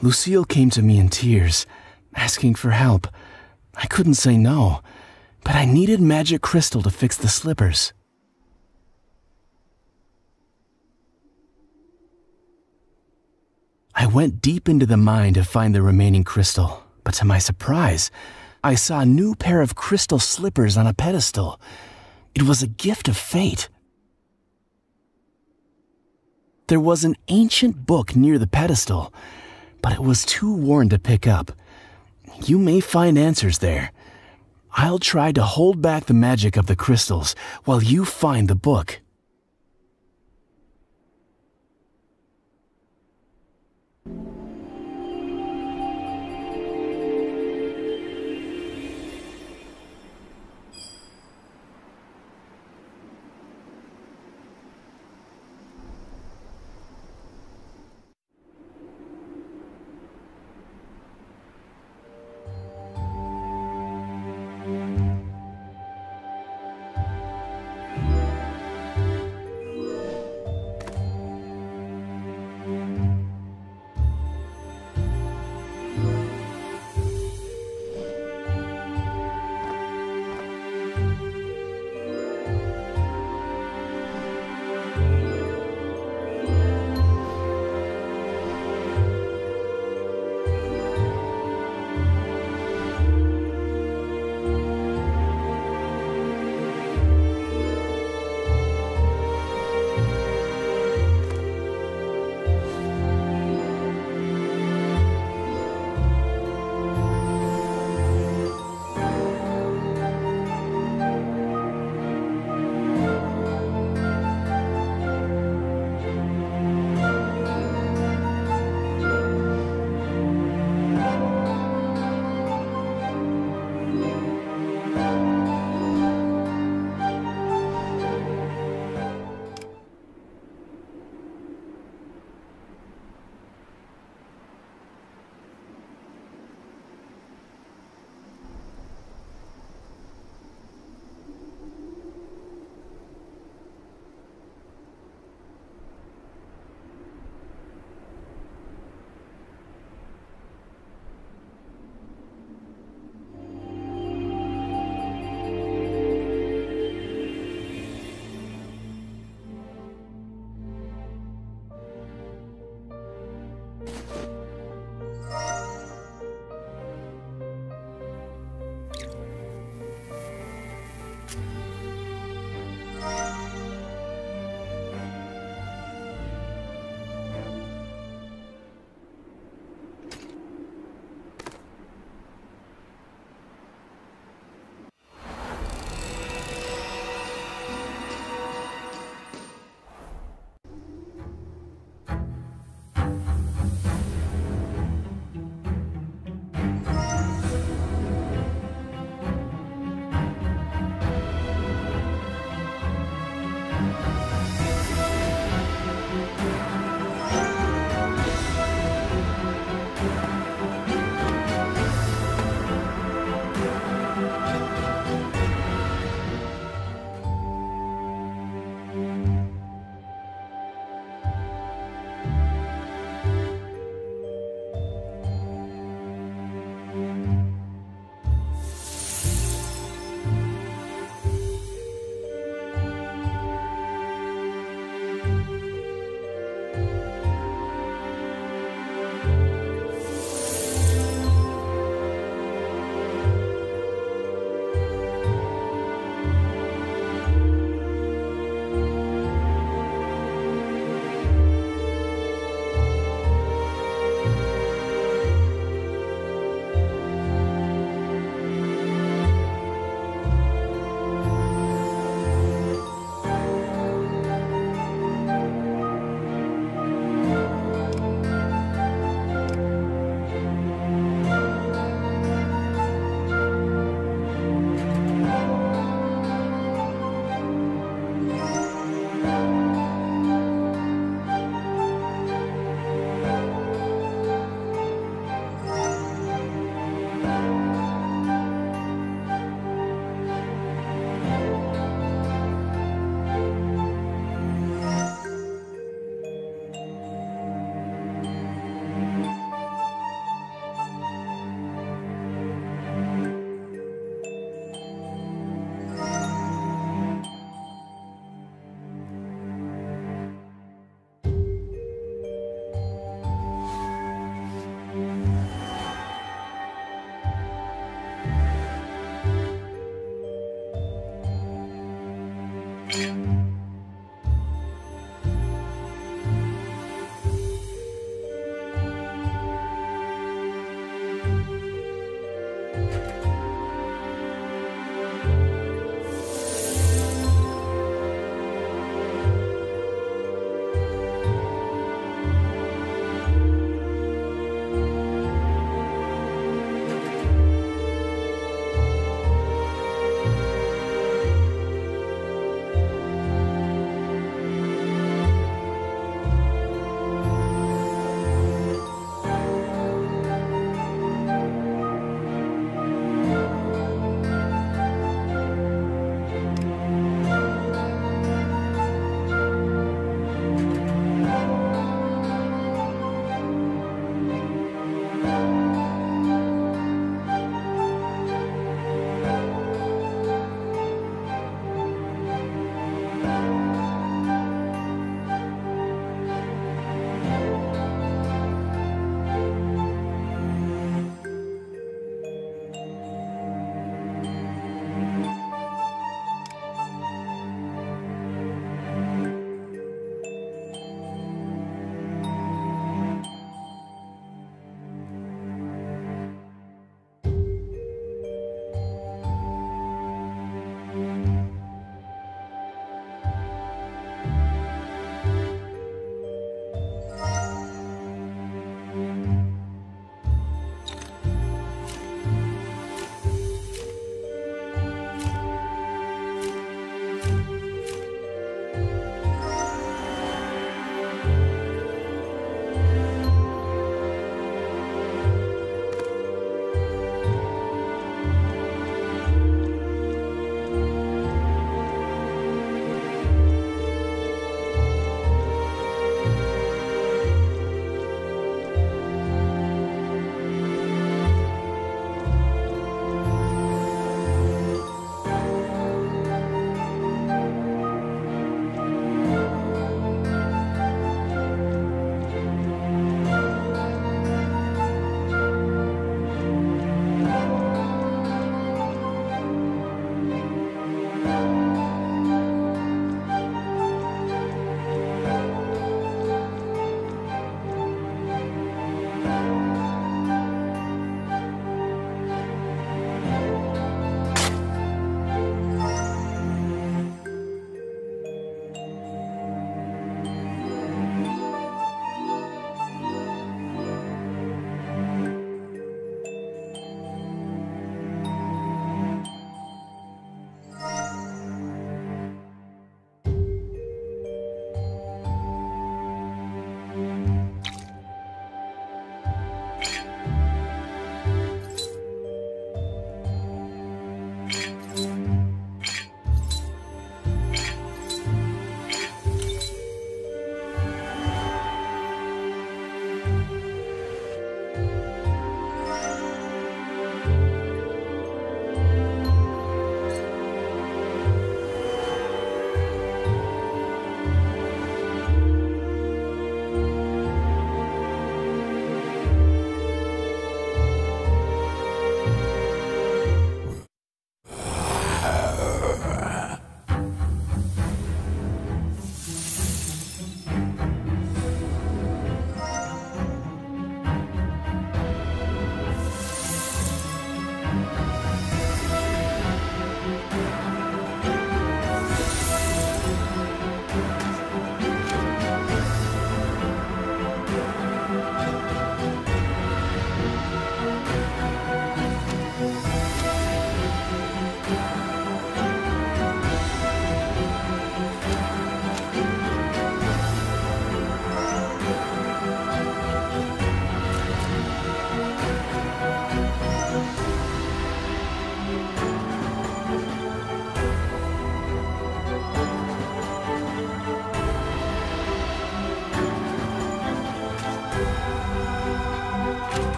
H: Lucille came to me in tears, asking for help. I couldn't say no, but I needed magic crystal to fix the slippers. I went deep into the mine to find the remaining crystal, but to my surprise, I saw a new pair of crystal slippers on a pedestal. It was a gift of fate. There was an ancient book near the pedestal, but it was too worn to pick up. You may find answers there. I'll try to hold back the magic of the crystals while you find the book.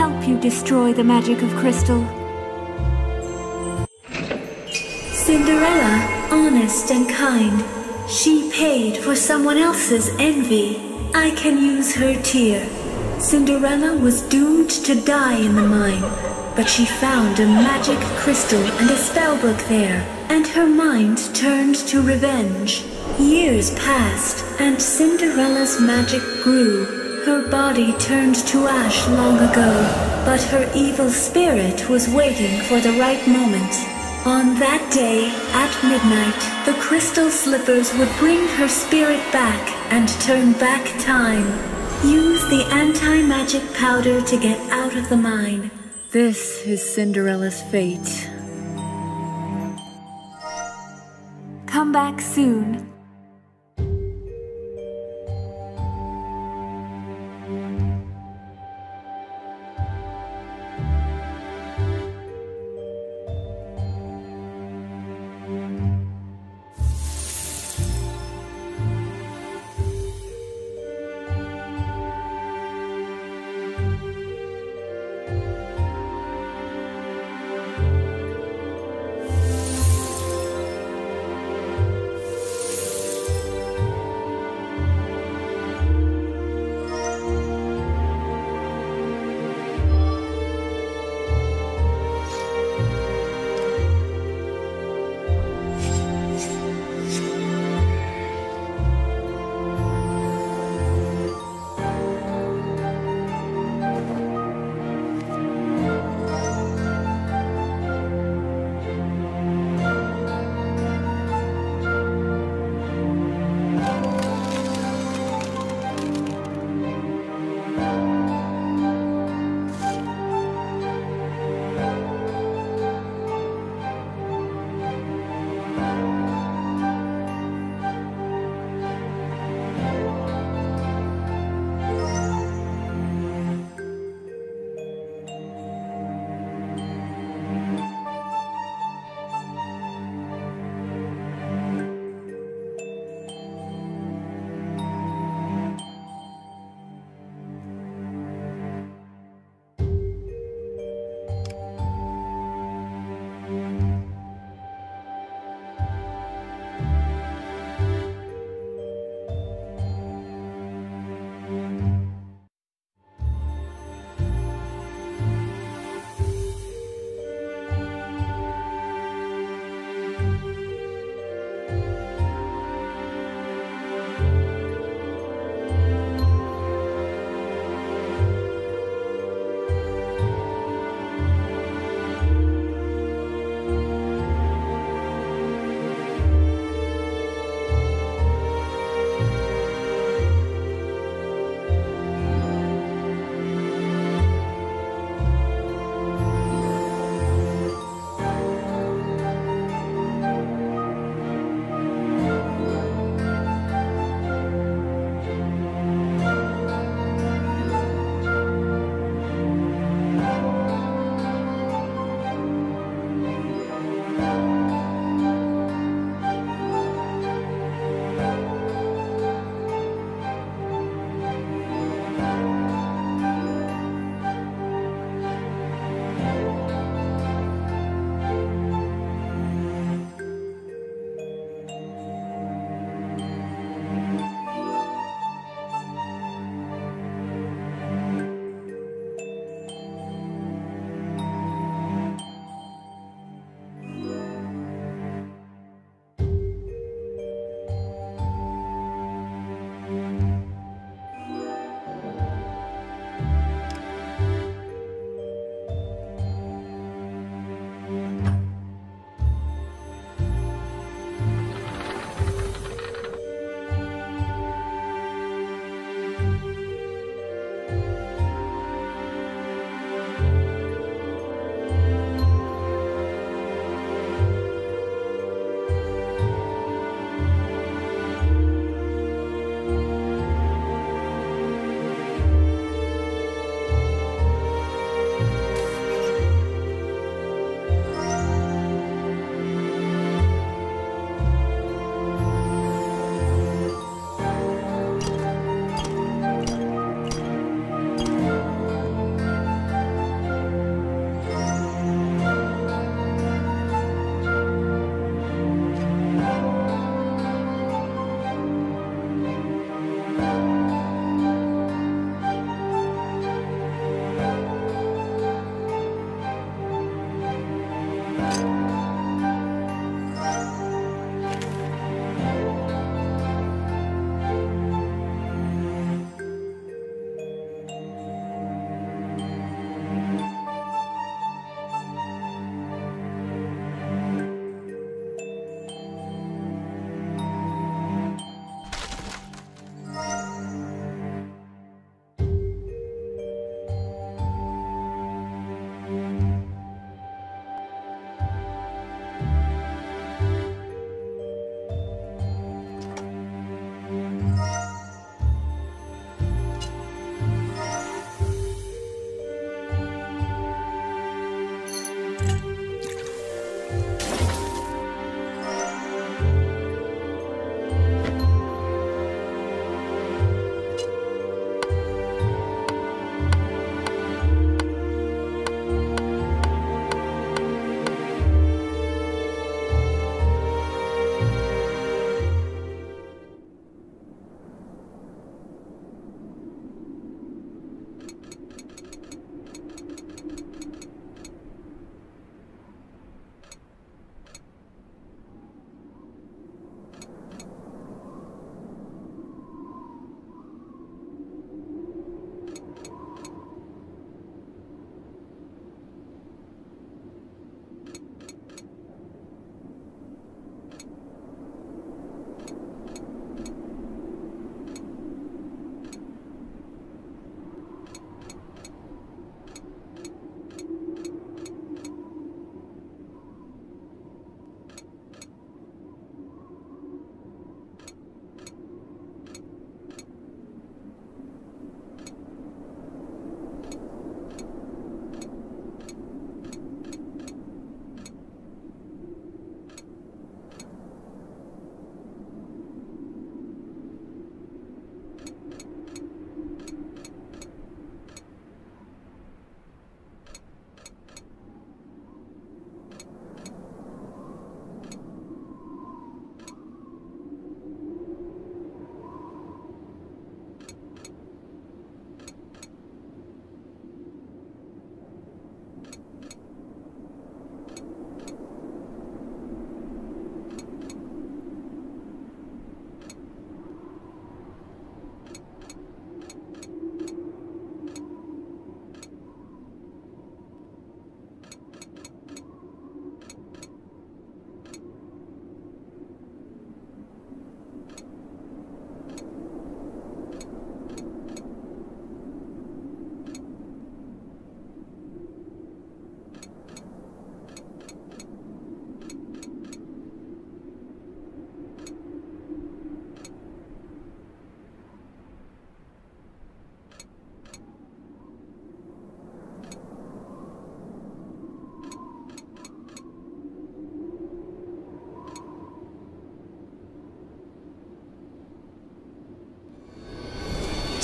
B: help you destroy the magic of crystal. Cinderella, honest and kind. She paid for someone else's envy. I can use her tear. Cinderella was doomed to die in the mine, but she found a magic crystal and a spellbook there, and her mind turned to revenge. Years passed, and Cinderella's magic grew. Her body turned to ash long ago, but her evil spirit was waiting for the right moment. On that day, at midnight, the crystal slippers would bring her spirit back and turn back time. Use the anti-magic powder to get out of the mine. This is Cinderella's fate. Come back soon.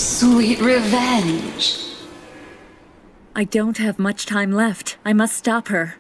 A: Sweet revenge.
B: I don't have much time left. I must stop her.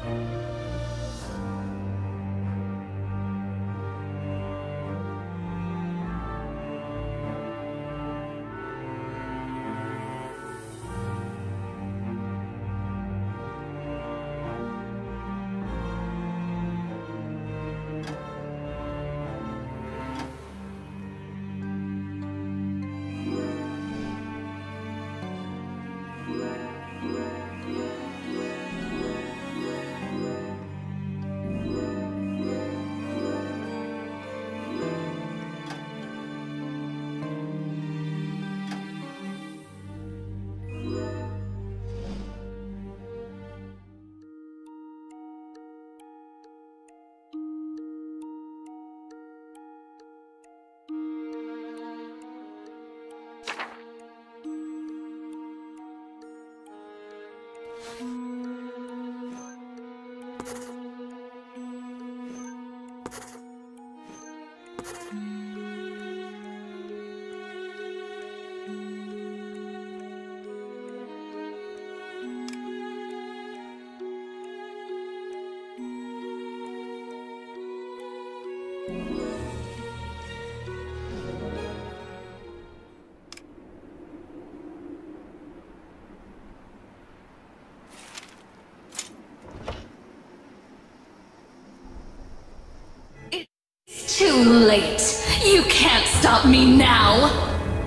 A: Too late. You can't stop me now.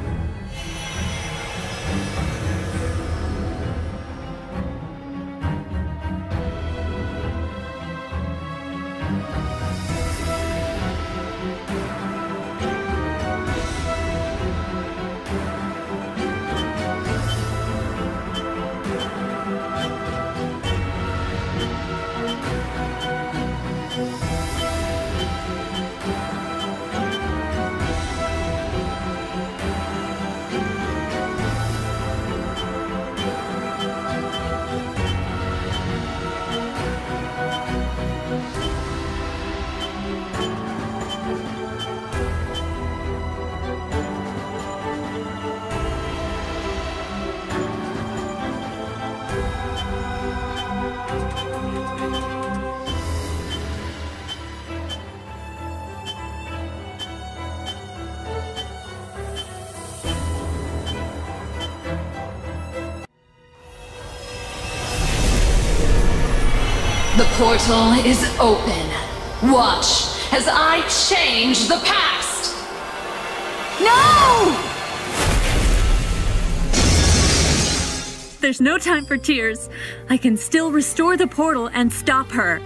A: The portal is open. Watch as I change the past!
B: No! There's no time for tears. I can still restore the portal and stop her.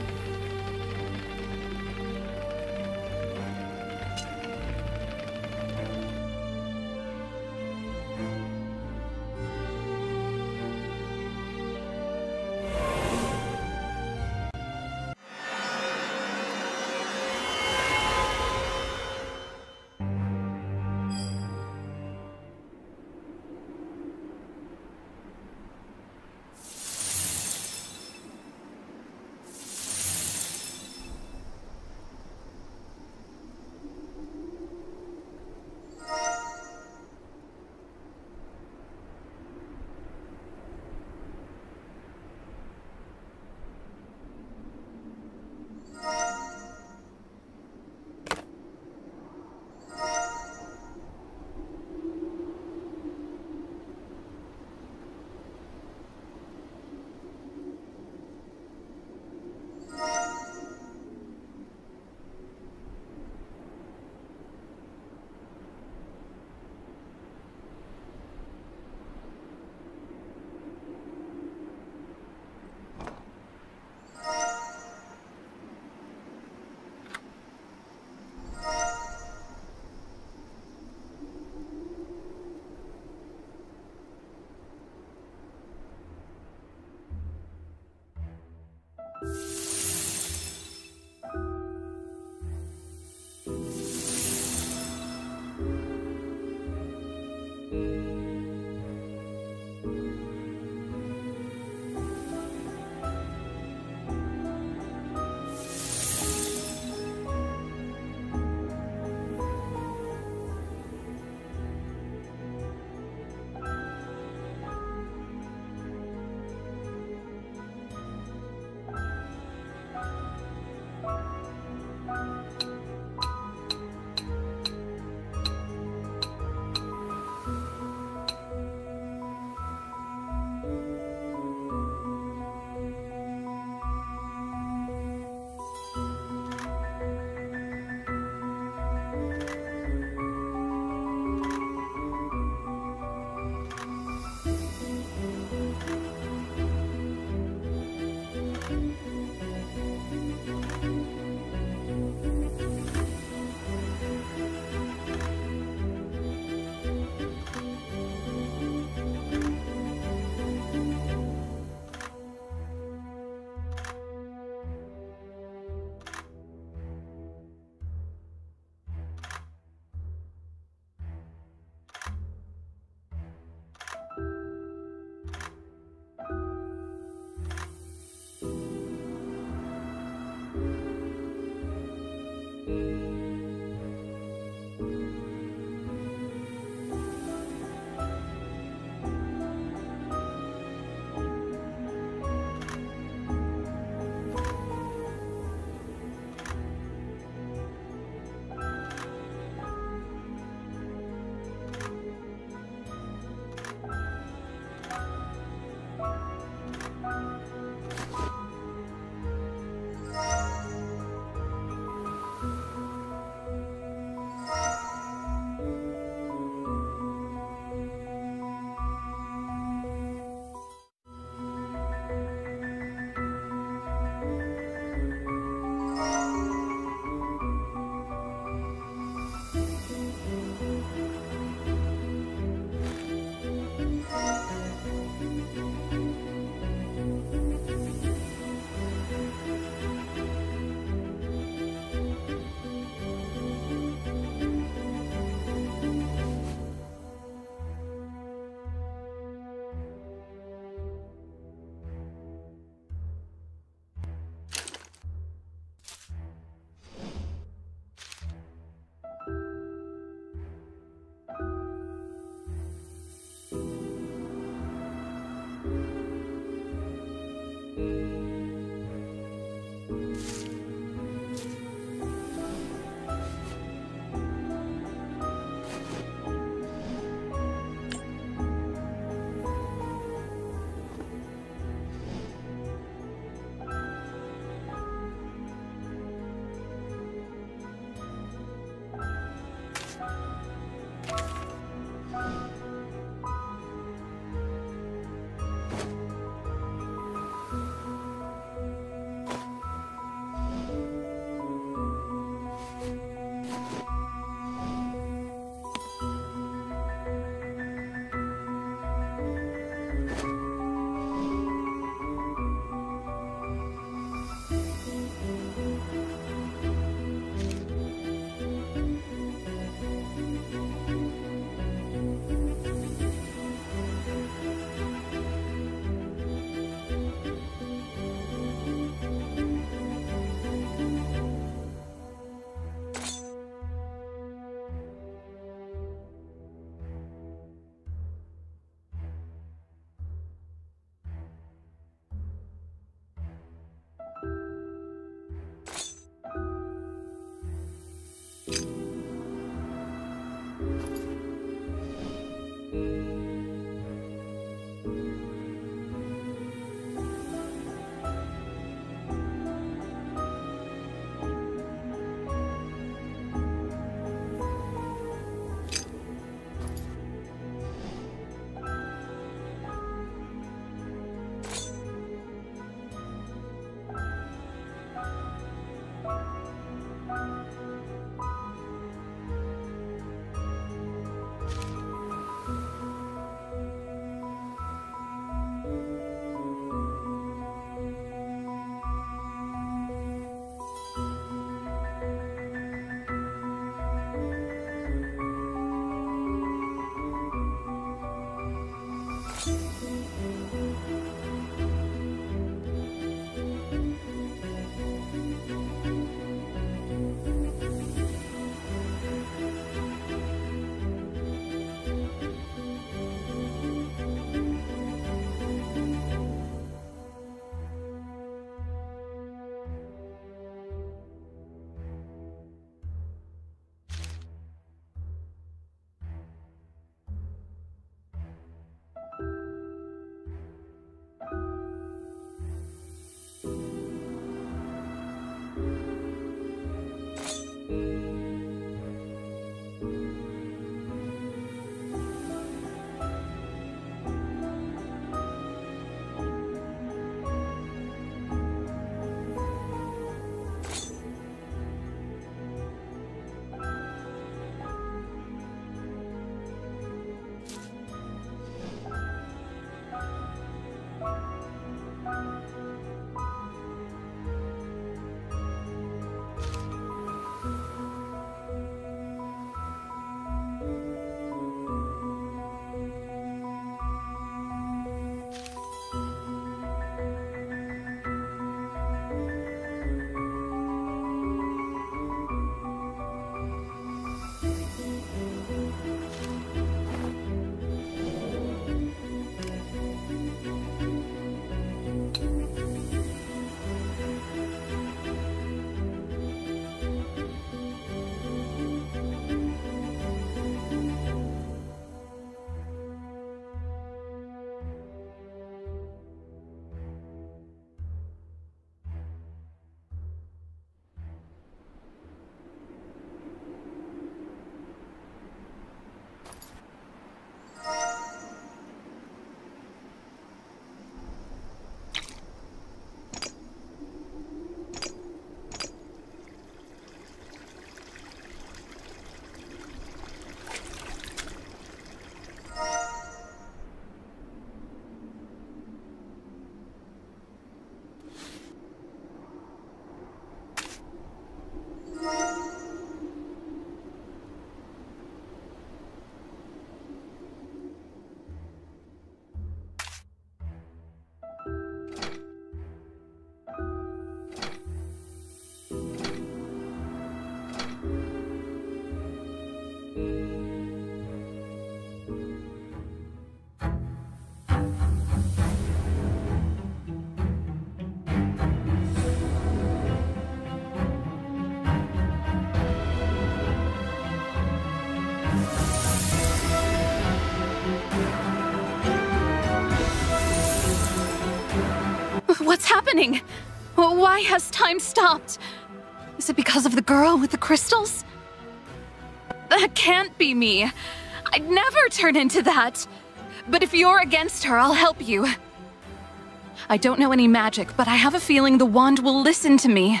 I: What's happening? Why has time stopped? Is it because of the girl with the crystals? That can't be me. I'd never turn into that. But if you're against her, I'll help you. I don't know any magic, but I have a feeling the wand will listen to me.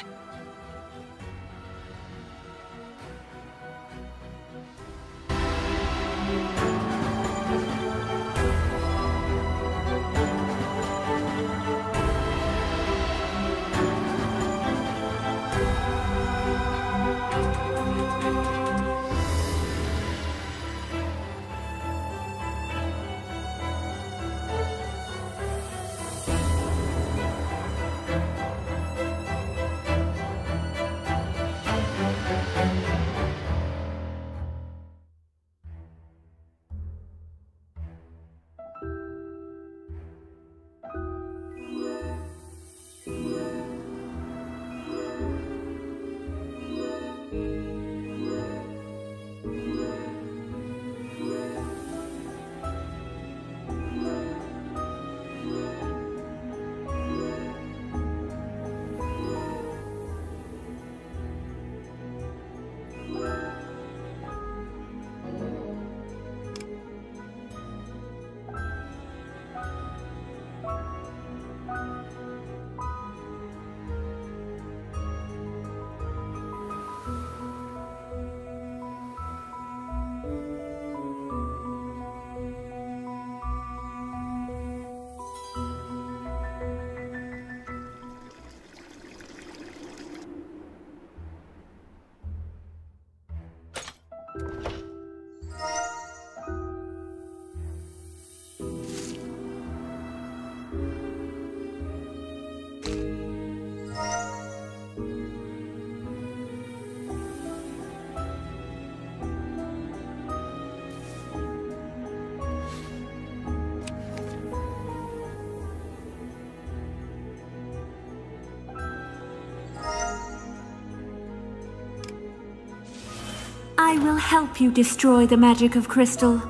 B: I will help you destroy the magic of crystal.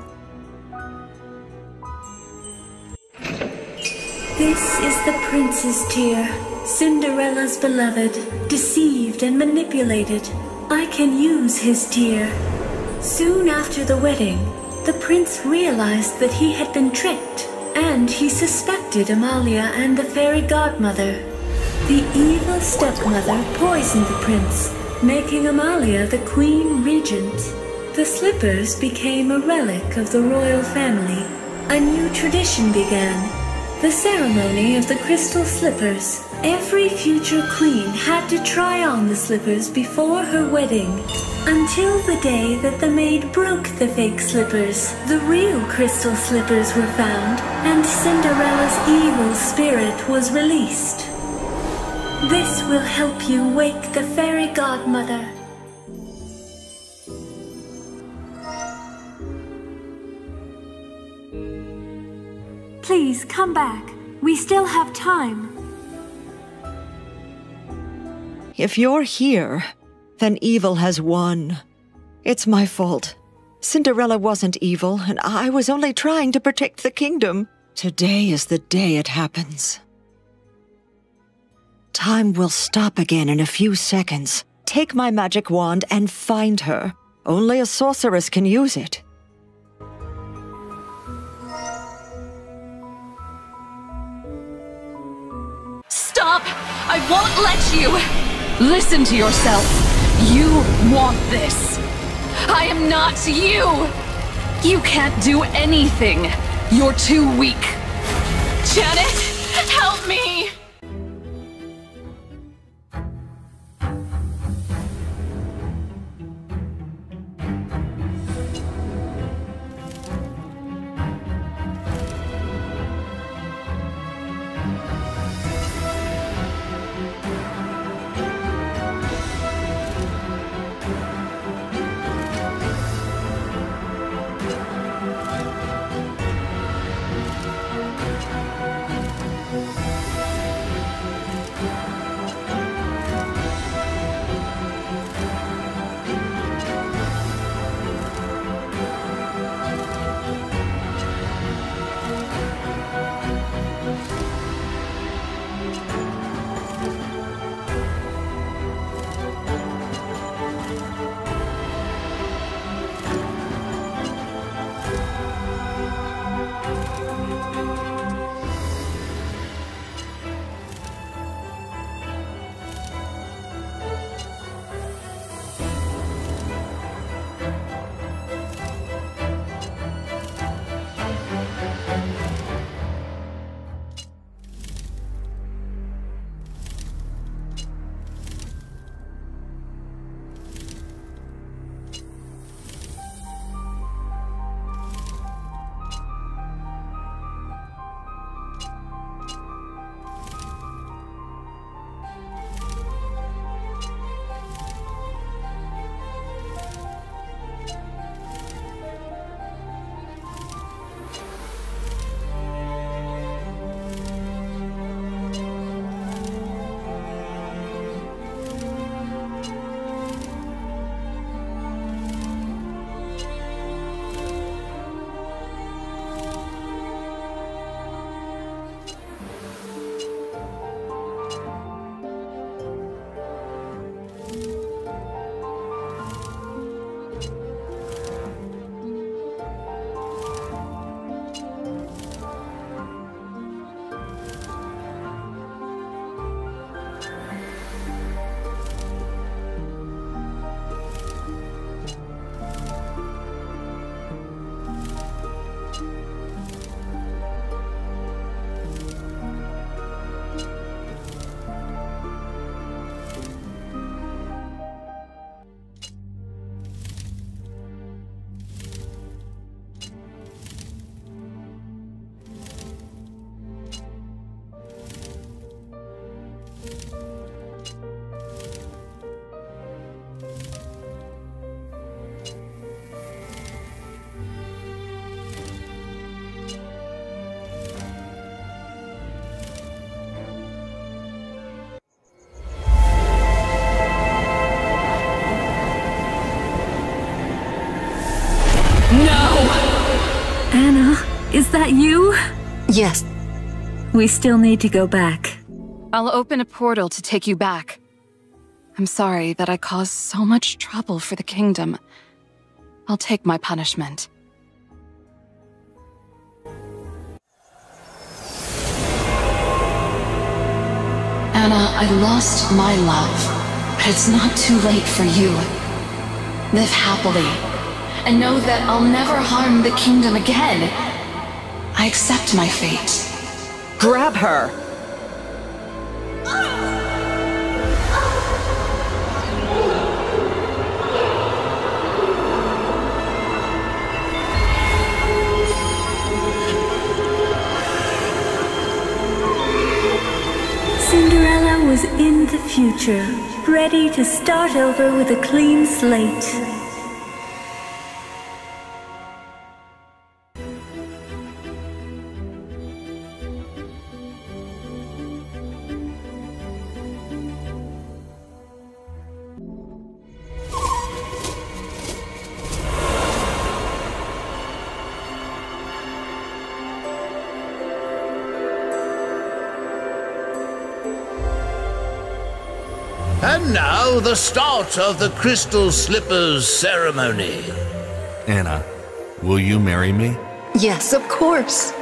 B: This is the prince's tear, Cinderella's beloved, deceived and manipulated. I can use his tear. Soon after the wedding, the prince realized that he had been tricked, and he suspected Amalia and the fairy godmother. The evil stepmother poisoned the prince, making Amalia the queen regent. The slippers became a relic of the royal family. A new tradition began, the ceremony of the crystal slippers. Every future queen had to try on the slippers before her wedding, until the day that the maid broke the fake slippers. The real crystal slippers were found, and Cinderella's evil spirit was released. This will help you wake the fairy godmother. Please come back. We still have time.
F: If you're here, then evil has won. It's my fault. Cinderella wasn't evil, and I was only trying to protect the kingdom. Today is the day it happens. Time will stop again in a few seconds. Take my magic wand and find her. Only a sorceress can use it.
I: Stop! I won't let you! Listen to yourself. You want this. I am not you! You can't do anything. You're too weak. Janet, help me!
B: Anna, is that you?
G: Yes.
B: We still need to go back.
I: I'll open a portal to take you back. I'm sorry that I caused so much trouble for the kingdom. I'll take my punishment. Anna, I lost my love, but it's not too late for you. Live happily, and know that I'll never harm the kingdom again. I accept my fate.
F: Grab her!
B: Cinderella was in the future, ready to start over with a clean slate.
C: And now, the start of the Crystal Slippers ceremony.
D: Anna, will you marry me?
G: Yes, of course.